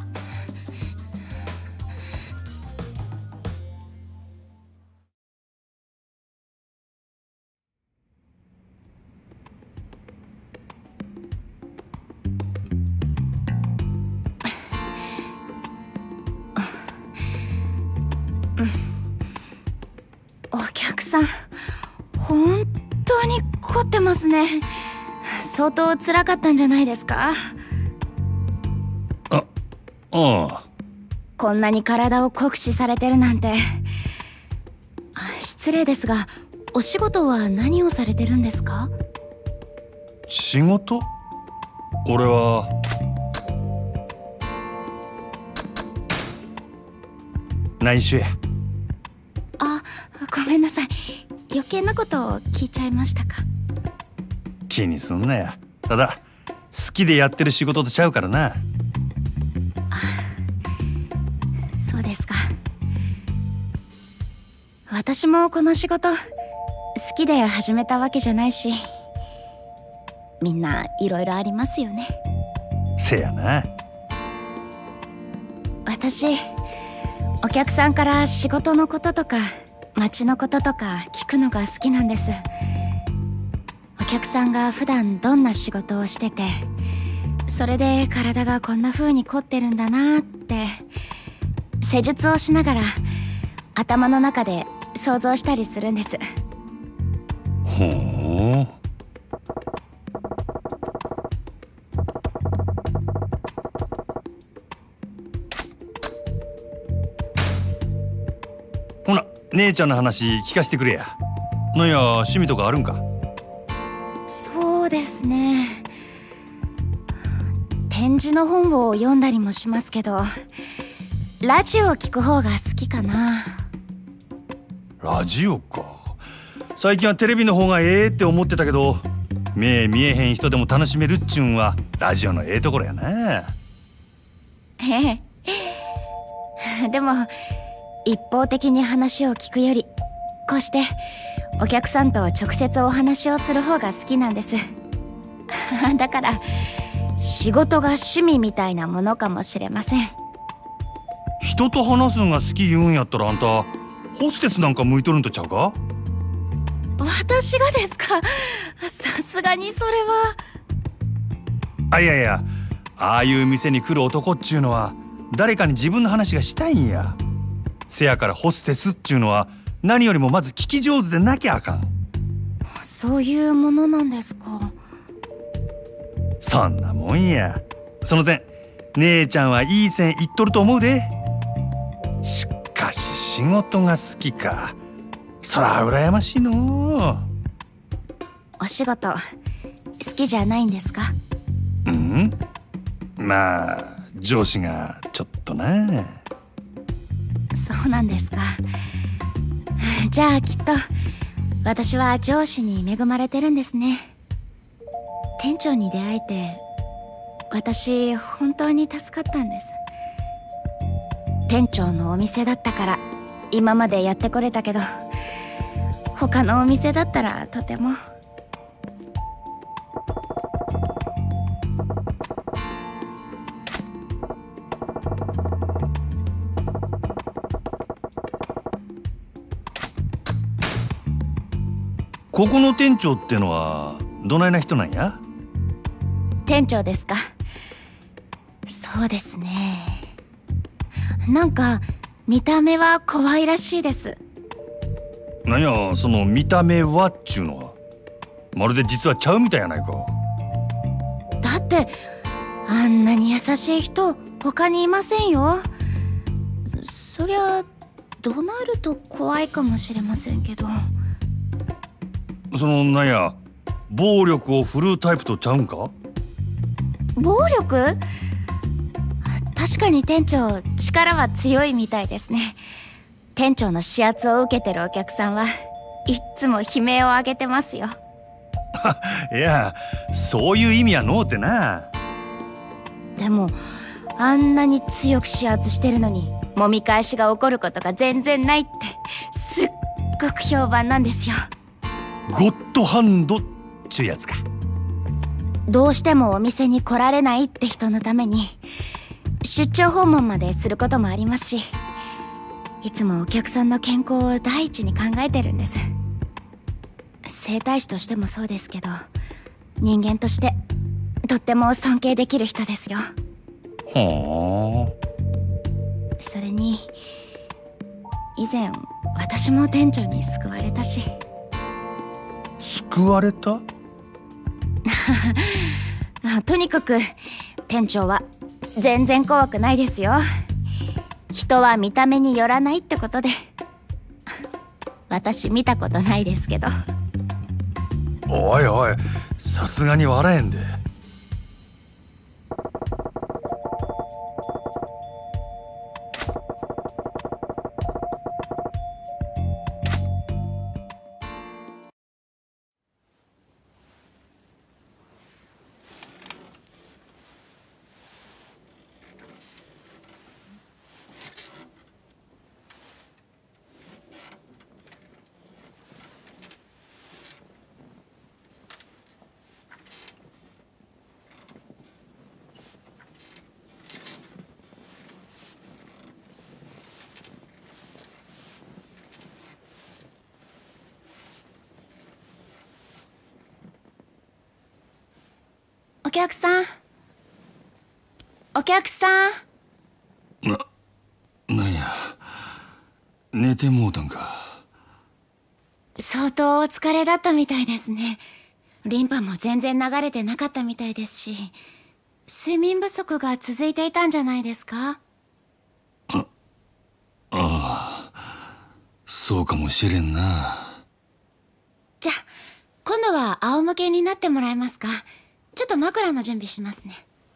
お客さん本当に凝ってますね。相当辛かったんじゃないですか。
ああ
こんなに体を酷使されてるなんて。失礼ですがお仕事は何をされてるんですか？
仕事？俺は内緒や。
あ、ごめんなさい。余計なことを聞いちゃいましたか。
気にすんなや。ただ好きでやってる仕事とちゃうからな。
そうですか。私もこの仕事好きで始めたわけじゃないし、みんないろいろありますよね。
せやな。
私お客さんから仕事のこととか街のこととか聞くのが好きなんです。お客さんが普段どんな仕事をしてて、それで体がこんな風に凝ってるんだなって施術をしながら頭の中で想像したりするんです。
ほう。ほな姉ちゃんの話聞かせてくれや。なんや趣味とかあるんか？
そうですね、展示の本を読んだりもしますけど、ラジオを聞く方が好きかな。
ラジオか。最近はテレビの方がええって思ってたけど、目見えへん人でも楽しめるっちゅうんはラジオのええところやな。
ええでも一方的に話を聞くより、こうしてお客さんと直接お話をする方が好きなんです。だから仕事が趣味みたいなものかもしれません。
人と話すんが好き言うんやったら、あんたホステスなんか向いとるんとちゃうか？
私がですか？さすがにそれは。
あ、いやいや、ああいう店に来る男っちゅうのは誰かに自分の話がしたいんや。せやからホステスっちゅうのは何よりもまず聞き上手でなきゃあかん。
そういうものなんですか？
そんなもんや。その点姉ちゃんはいい線いっとると思うで。しかし仕事が好きか。そら羨ましいの。
お仕事好きじゃないんですか？
うん、まあ上司がちょっとな。
そうなんですか。じゃあきっと私は上司に恵まれてるんですね。店長に出会えて私本当に助かったんです。店長のお店だったから今までやってこれたけど、他のお店だったらとても。
ここの店長ってのはどないな人なんや？
店長ですか？そうですね、なんか見た目は可愛らしいです。
なんやその見た目はっちゅうのは、まるで実はちゃうみたいやないか。
だってあんなに優しい人他にいませんよ。そりゃ怒鳴ると怖いかもしれませんけど。
そのなんや暴力を振るうタイプとちゃうんか？
暴力？確かに店長力は強いみたいですね。店長の指圧を受けてるお客さんはいっつも悲鳴を上げてますよ。
いやそういう意味やのうてな。
でもあんなに強く指圧してるのに揉み返しが起こることが全然ないってすっごく評判なんですよ。
ゴッドハンドっちゅうやつか。
どうしてもお店に来られないって人のために出張訪問まですることもありますし、いつもお客さんの健康を第一に考えてるんです。整体師としてもそうですけど、人間としてとっても尊敬できる人ですよ。
はあ。
それに以前私も店長に救われたし。
救われた？
とにかく店長は全然怖くないですよ。人は見た目によらないってことで。私見たことないですけど。
おいおい、さすがに笑えんで。
お客さん、お客さん。
な、なんや、寝てもうたんか。
相当お疲れだったみたいですね。リンパも全然流れてなかったみたいですし、睡眠不足が続いていたんじゃないですか？
あ、ああ、そうかもしれんな。
じゃあ今度は仰向けになってもらえますか？ちょっと枕の準備しますね。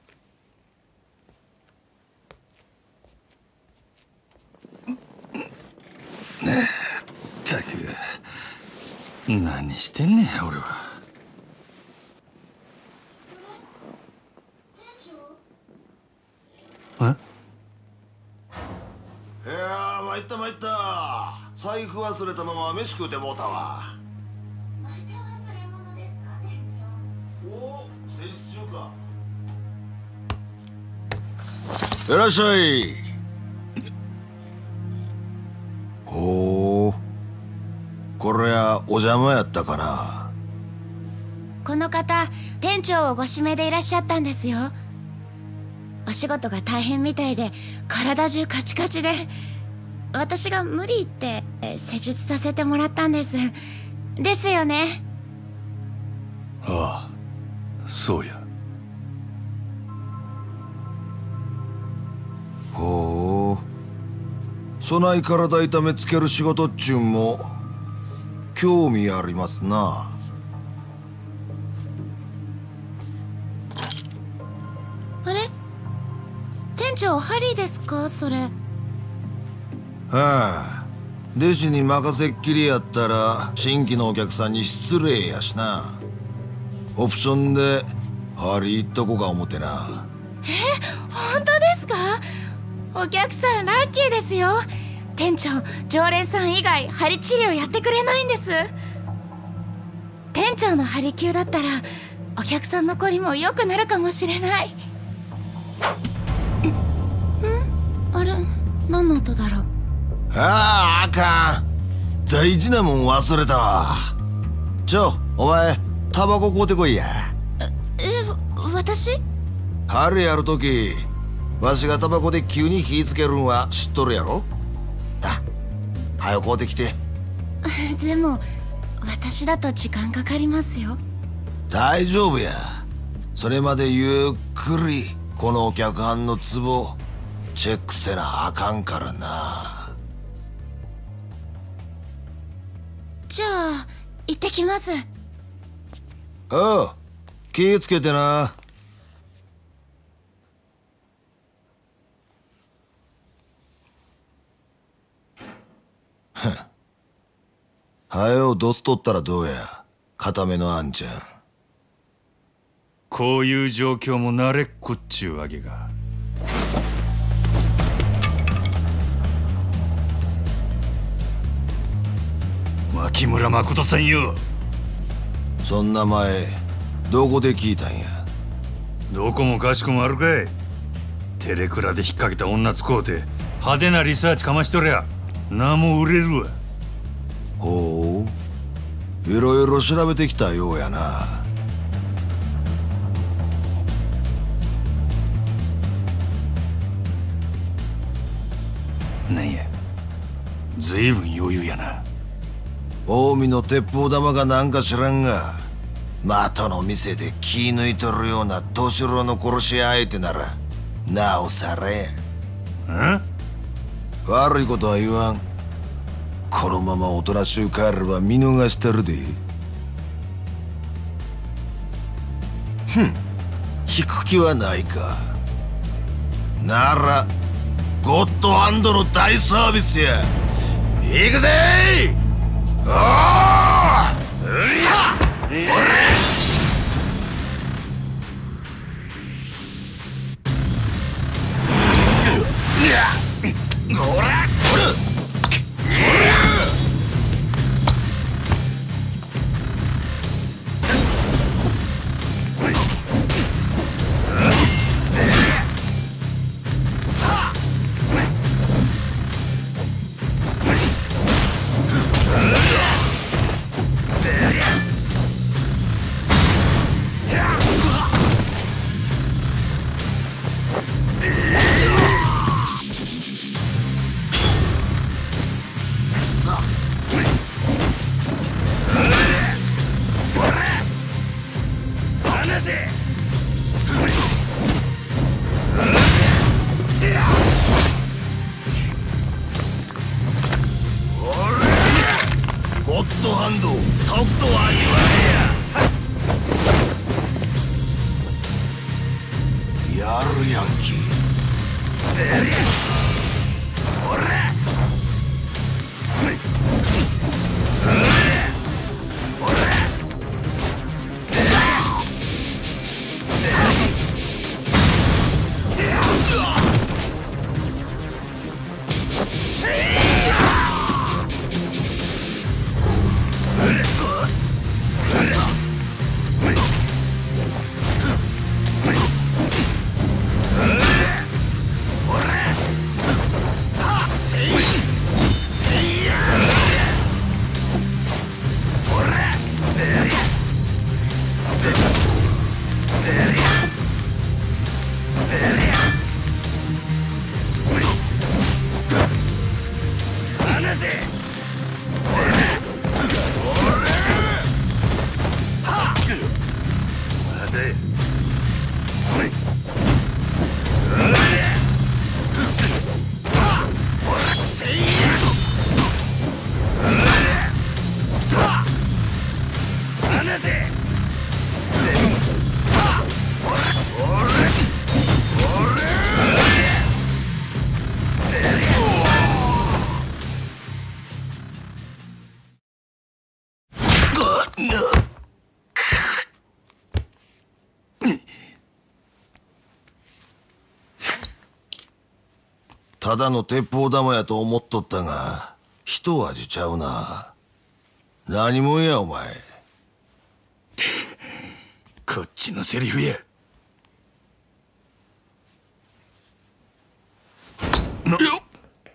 ったく何してんねん俺は。
え？いやー参った参った。財布忘れたまま飯食うてもうたわ。また忘れ物ですか店長？お、戦時中か。いらっしゃい。ほう、これはお邪魔やったかな。
この方店長をご指名でいらっしゃったんですよ。お仕事が大変みたいで体中カチカチで、私が無理言って施術させてもらったんですですよね。
ああ、そうや。
ほう、そない体痛めつける仕事っちゅうんも興味ありますな。
あれ、店長針ですかそれ？
はあ、弟子に任せっきりやったら新規のお客さんに失礼やしな。オプションで針いっとこか思てな。
え、本当ですか？お客さんラッキーですよ。店長、常連さん以外針治療やってくれないんです。店長の針灸だったらお客さんのこりも良くなるかもしれない。ん？あれ、何の音だろう？
ああ、あかん。大事なもん忘れたわ。ちょ、お前タバコ買うてこいや。
え、私？
針やるときわしがタバコで急に火つけるんは知っとるやろ。あ、はよ買うてきて。
でも私だと時間かかりますよ。
大丈夫や。それまでゆっくりこのお客はんのツボチェックせなあかんからな。
じゃあ行ってきます。
おう、気ぃつけてな。はよドス取ったらどうや、固めのあんちゃん。
こういう状況も慣れっこっちゅうわけが。 牧村誠さんよ。
そんな前どこで聞いたんや。
どこもかしこもあるかい。テレクラで引っ掛けた女使うて派手なリサーチかましとりゃ名も売れるわ。
ほう、いろいろ調べてきたようやな。
なんや、ずいぶん余裕やな。
近江の鉄砲玉がなんか知らんが、的の店で気抜いとるような敏郎の殺し相手ならなおさらや。悪いことは言わん。このままおとなしゅう帰れば見逃してるで。ふん、引く気はないか。ならゴッドハンドの大サービスや。行くでー。おーほらゴッドハンド、とくと味わえや。やるやんけ。ほらただの鉄砲玉やと思っとったが、一味ちゃうな。何もんやお前。
こっちのセリフや。なよっ。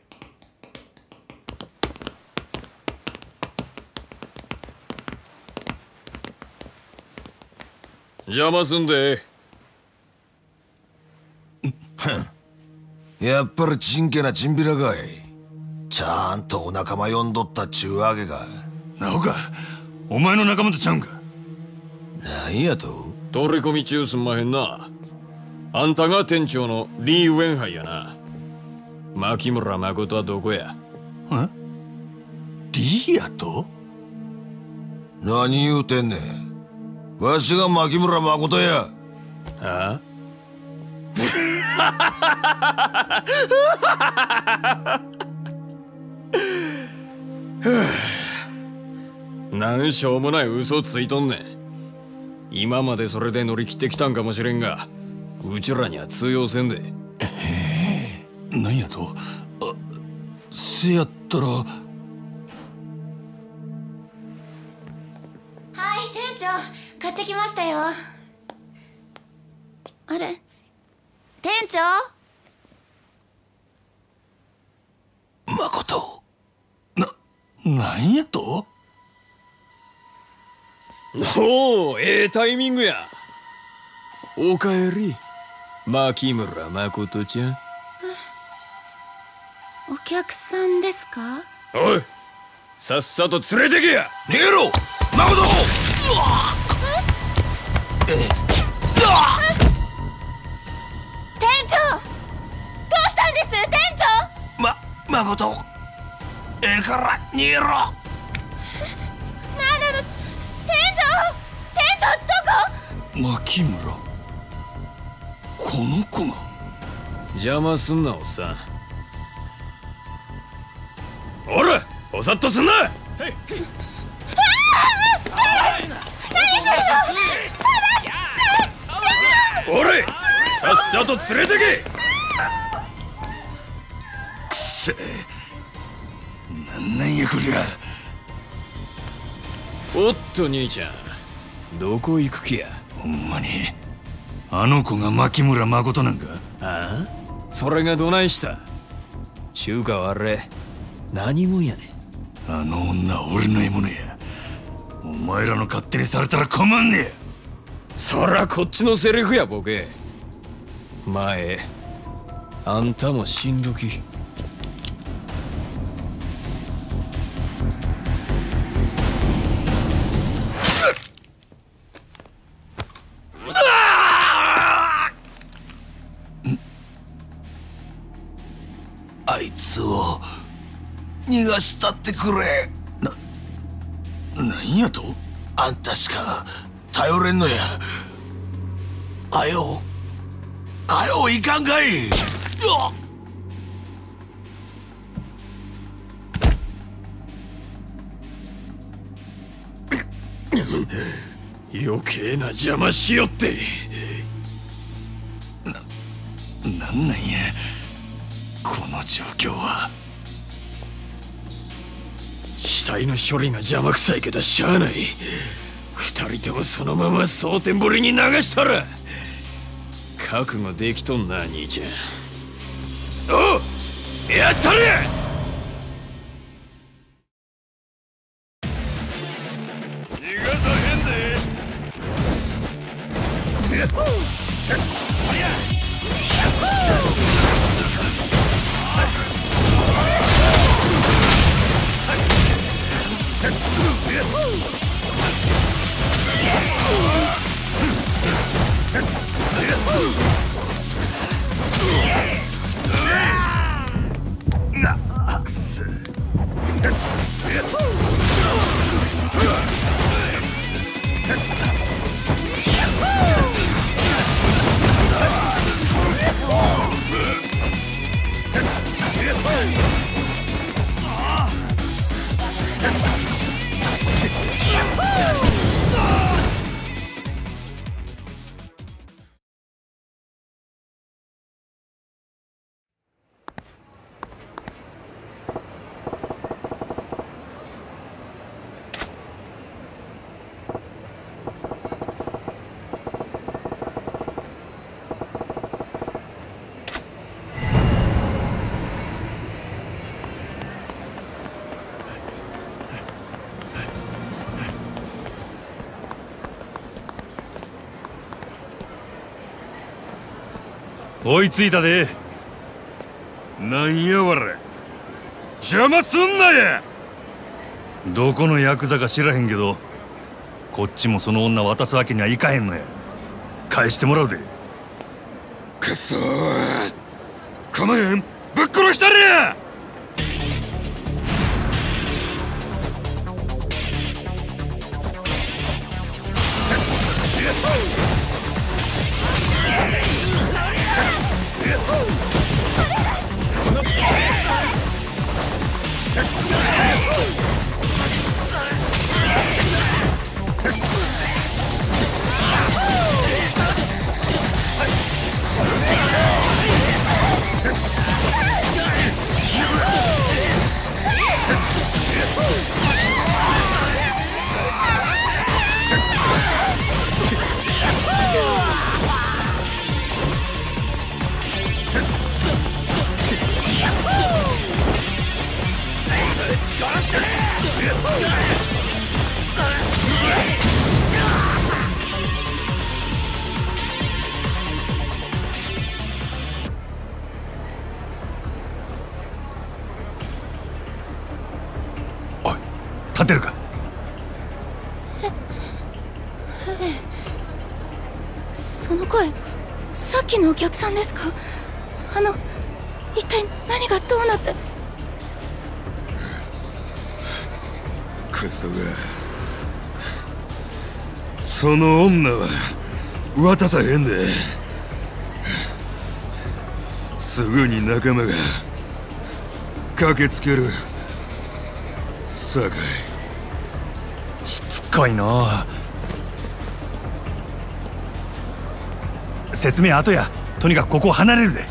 邪魔すんで。
やっぱりちんけなチンピラかい。ちゃんとお仲間呼んどったっちゅうわけか。
なおか、お前の仲間とちゃうんか。
なんやと。
取り込み中すんまへんな。あんたが店長のリー・ウェンハイやな。牧村誠はどこや。
え？リーやと？
何言うてんねん。わしが牧村誠や。
ああなんしょうもない嘘ついとんねん。今までそれで乗り切ってきたんかもしれんが、うちらには通用せんで。
ええー、なんやと。あ、せやったら
長、買ってきましたよ。あれ、店長？
誠、な、なんやと？
おお、ええタイミングや。おかえり、牧村誠ちゃん。
お客さんですか？
おい、さっさと連れてけや。
逃げろ、誠！
店長、どうしたんです店長？
ま、誠、ええから逃げろ。
なんなの店長、店長どこ？
牧村、この子が。
邪魔すんなおっさん。おら、おさっとすんな。
何するの？
おれ、さっさと連れてけ。
くせえ、なんなんやこりゃ。
おっと兄ちゃん、どこ行く気や。
ほんまにあの子が牧村誠なんか？
ああ、それがどないした。中華はあれ何もんやねん。
あの女は俺の獲物や。お前らの勝手にされたら困んねえ。
そらこっちのセリフやボケ。前あんたも死んどき。
あいつを逃がしたってくれ。な、なんやと？あんたしか頼れんのや。あよ、あよいかんかい。
余計な邪魔しよって。
な、なんなんやこの状況は。
死体の処理が邪魔くさいけどしゃあない。二人ともそのまま蒼天堀に流したら。覚悟できとんな兄ちゃん。おう、やったれ。逃がさへんで。
追いついたで。なんやわれ、邪魔すんなや。どこのヤクザか知らへんけど、こっちもその女渡すわけにはいかへんのや。返してもらうで。くそー、構えん、ぶっ殺したれや。
う
ってるか？
その声、さっきのお客さんですか？あの、一体何がどうなって。
クソが、その女は渡さへんで。すぐに仲間が駆けつけるさかい。
しつこいな。説明後や。とにかくここを離れるで。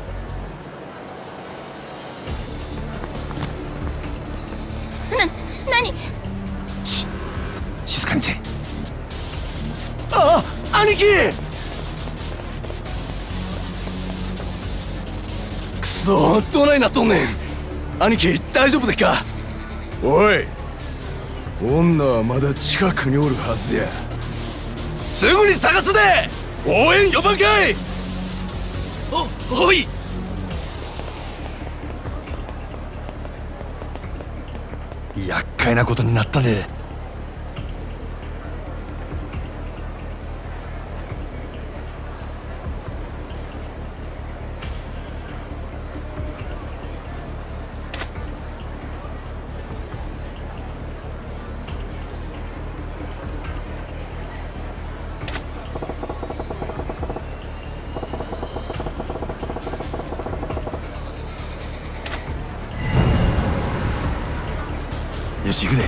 な、何？
し静かにせ。ああ、兄貴！
くそ、どないなっとんねん。兄貴、大丈夫でっか？おい、女はまだ近くにおるはずや。すぐに探すで。応援呼ばんかい。
お、おい。
厄介なことになったね。よし、行くで。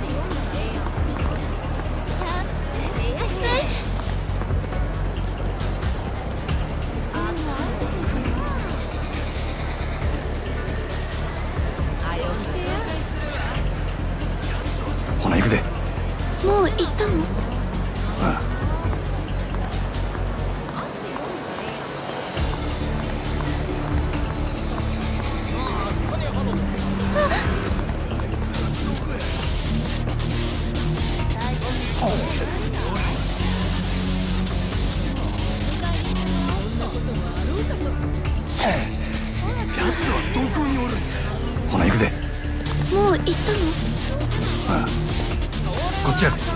ほな、行くで。
もう行ったの？
ああ。ほな、行くで。
もう行ったの？
ああ、こっちやで。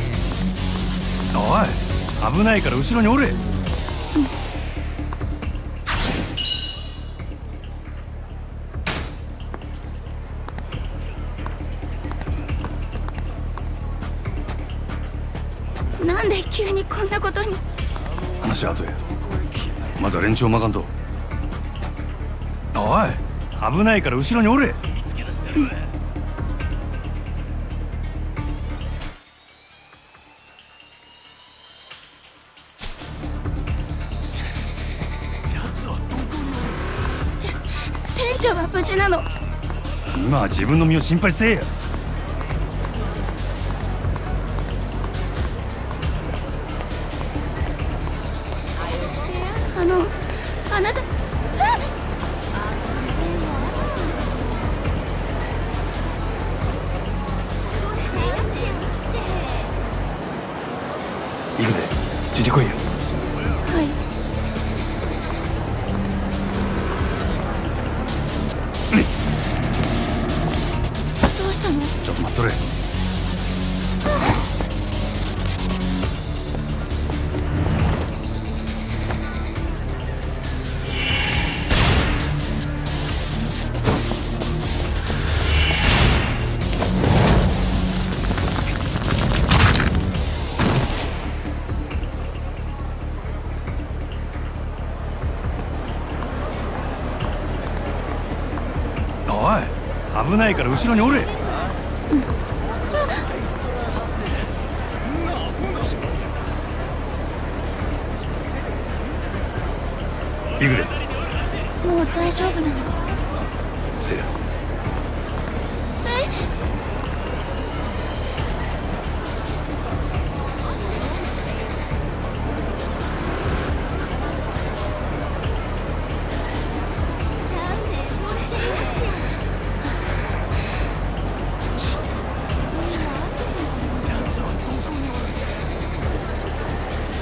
おい、危ないから後ろにおれ。
なんで急にこんなことに。
話は後や。まずは連中をまかんと。おい、危ないから後ろにおれ。
うん。店長は無事なの？
今は自分の身を心配せえや。
あの、あなた。
行くで。ついてこいよ。
はい。どうしたの？
ちょっと待っとれ。おい、危ないから後ろにおれ。行くで。
もう大丈夫なの？
せや。
え？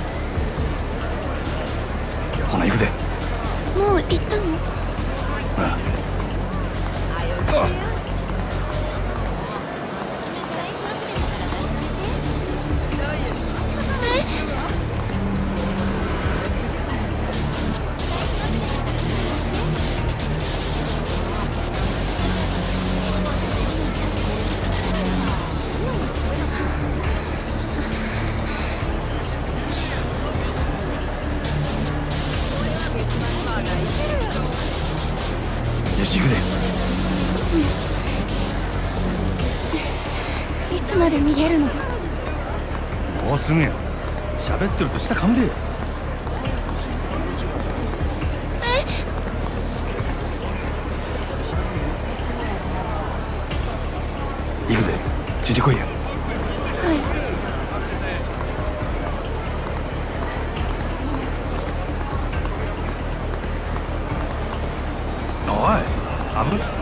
ほな、行くで。
もう行ったの？
あし行くで。
いつまで逃げるの？
もうすぐや。喋ってると舌噛んで。
え？
行くで。ついてこいや。おい、危ない。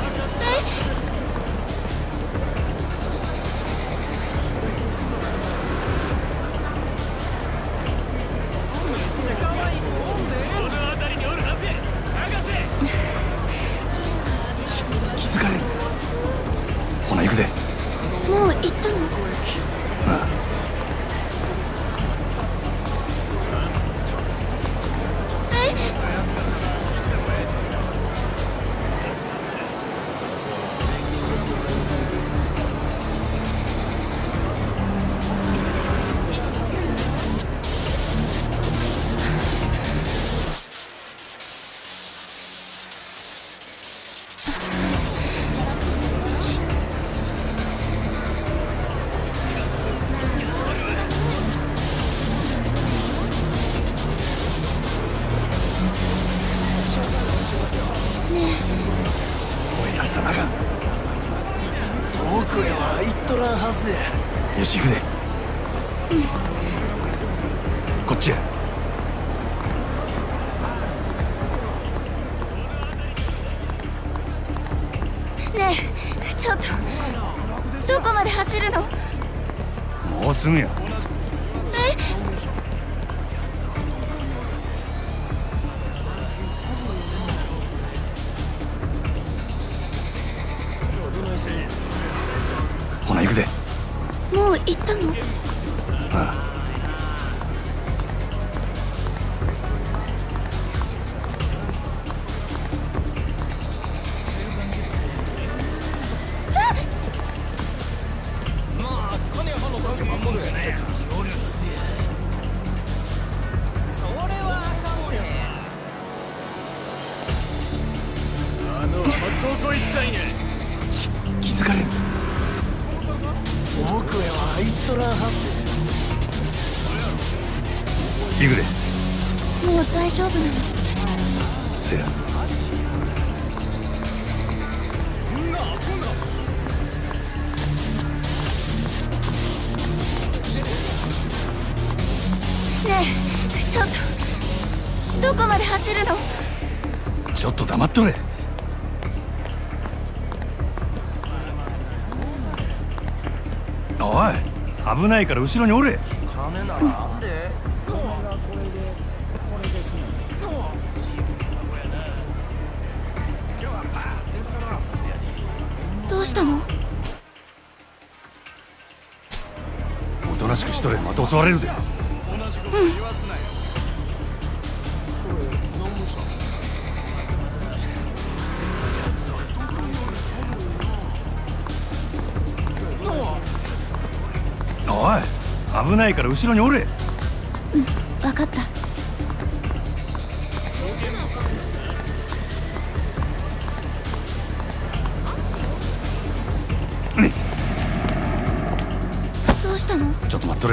気づかれる。ほな行くで。
もう行ったの？
ああ。出したなか。
遠くへは行っとらんはずや。
よし行くで。
うん、
こっちや。
ねえ、ちょっとどこまで走るの？
もうすぐや。
え？
ほな行くで。
もう行ったの？
ああ。
どこ行ったんや。
ち、気づかれる。
遠くへは行っとらんはずや。
行くで。
もう大丈夫なの？
せや。
ねえ、ちょっとどこまで走るの？
ちょっと黙っとれ。おい、危ないから後ろにおれ。
金ならあんで。これがこれでこれですね。
どうしたの？
おとなしくしとれ。また襲われるで。
うん。
おい、危ないから後ろにおれ。
うん、分かった。
ね、
どうしたの？
ちょっと待っとれ。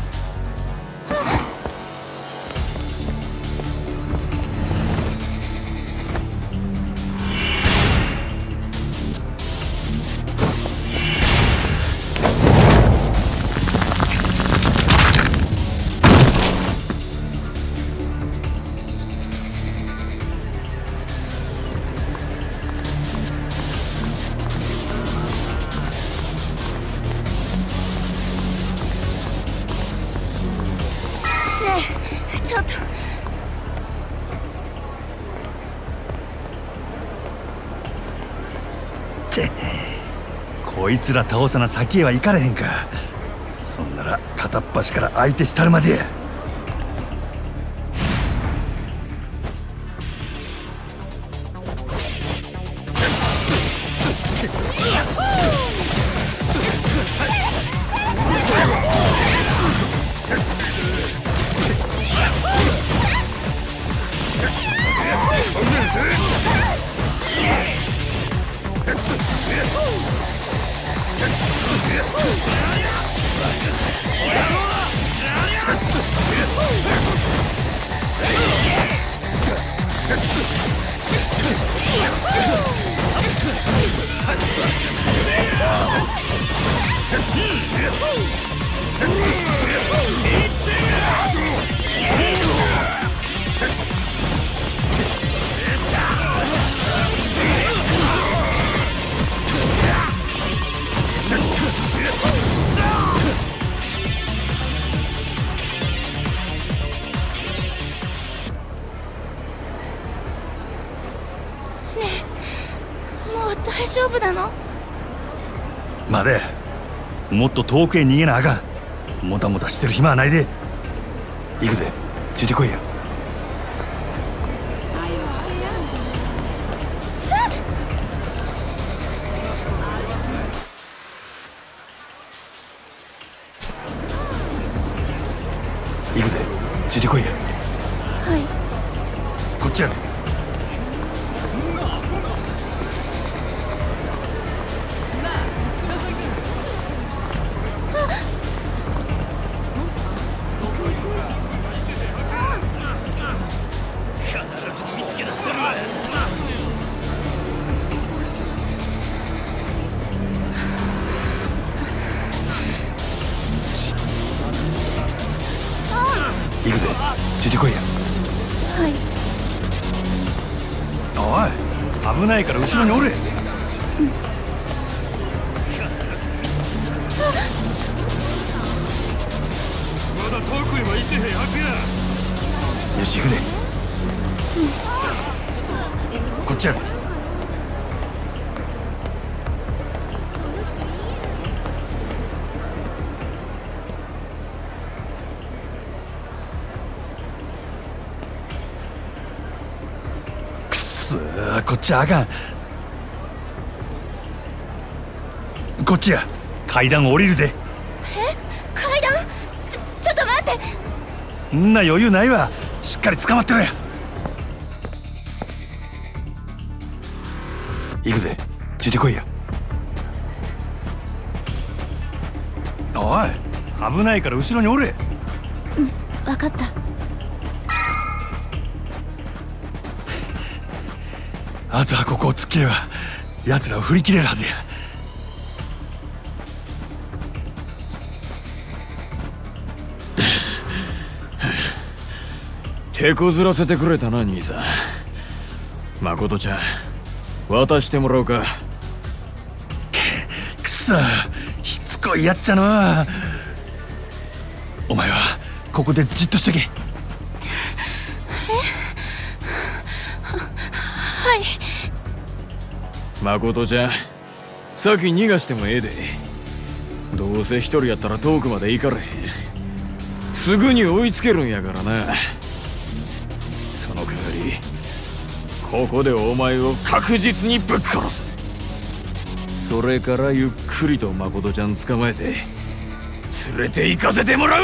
ちょっと
ってこいつら倒さな先へは行かれへんか。そんなら片っ端から相手したるまでや。
大丈夫なの？
まだや。もっと遠くへ逃げなあかん。もたもたしてる暇はないで。行くで、ついてこいや。行くで、ついてこいや。
はい。
こっちやろ。行くで、ついてこいや。
はい。
おい、危ないから後ろにおれ。
まだ遠くへは行ってへんはずや。
よし、行くで。こっちやろ。こっちはあかん。こっちや。階段降りるで。
え？階段？ちょ、ちょっと待って。
んな余裕ないわ。しっかり捕まってろや。行くで、ついてこいや。おい、危ないから後ろにおれ。
うん、分かった。
あとはここを突っ切れば奴らを振り切れるはずや。
手こずらせてくれたな兄さん。誠ちゃん、渡してもらおうか。
くそ、しつこいやっちゃな。お前はここでじっとしとけ。
はい。
誠ちゃん、先逃がしてもええで。どうせ一人やったら遠くまで行かれへん。すぐに追いつけるんやからな。その代わりここでお前を確実にぶっ殺す。それからゆっくりと誠ちゃん捕まえて連れて行かせてもらう。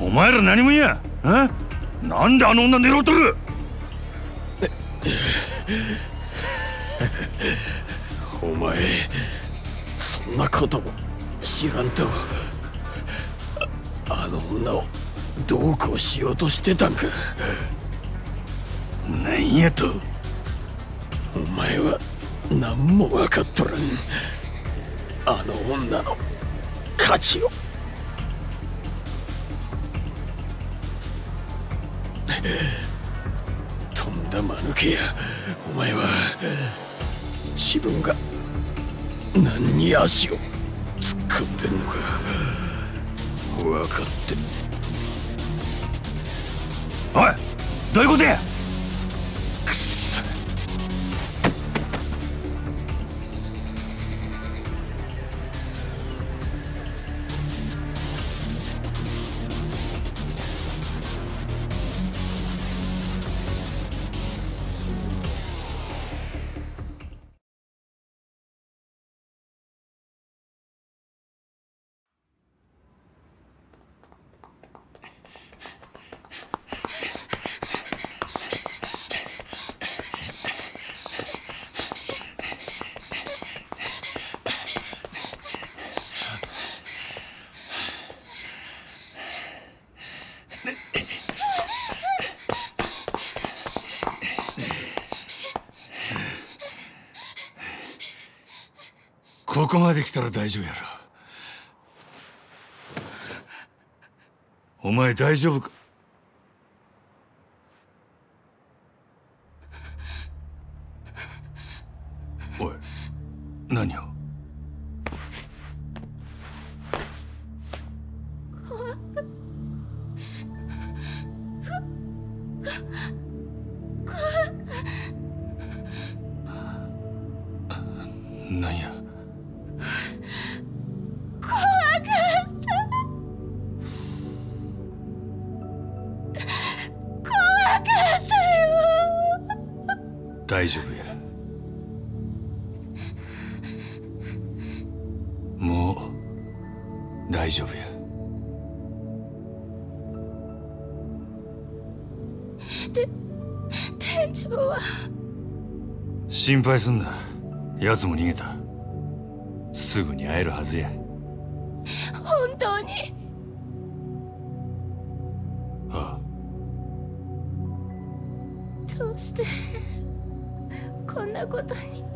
お前ら何もんや。あ、なんであの女狙うとる。
お前そんなことも知らんと あ, あの女をどうこうしようとしてたんか。
なんやと。
お前は何も分かっとらん。あの女の価値を。とんだ間抜けや。お前は自分が何に足を突っ込んでんのか分かって。
おい、どういうことや。
くっそ。
ここまで来たら大丈夫やろ。お前大丈夫か。おい、何を。なんや。大丈夫や。もう大丈夫や。
で、店長は。
心配すんな。奴も逃げた。すぐに会えるはずや。
本当に。
ああ。
どうしてこんなことに。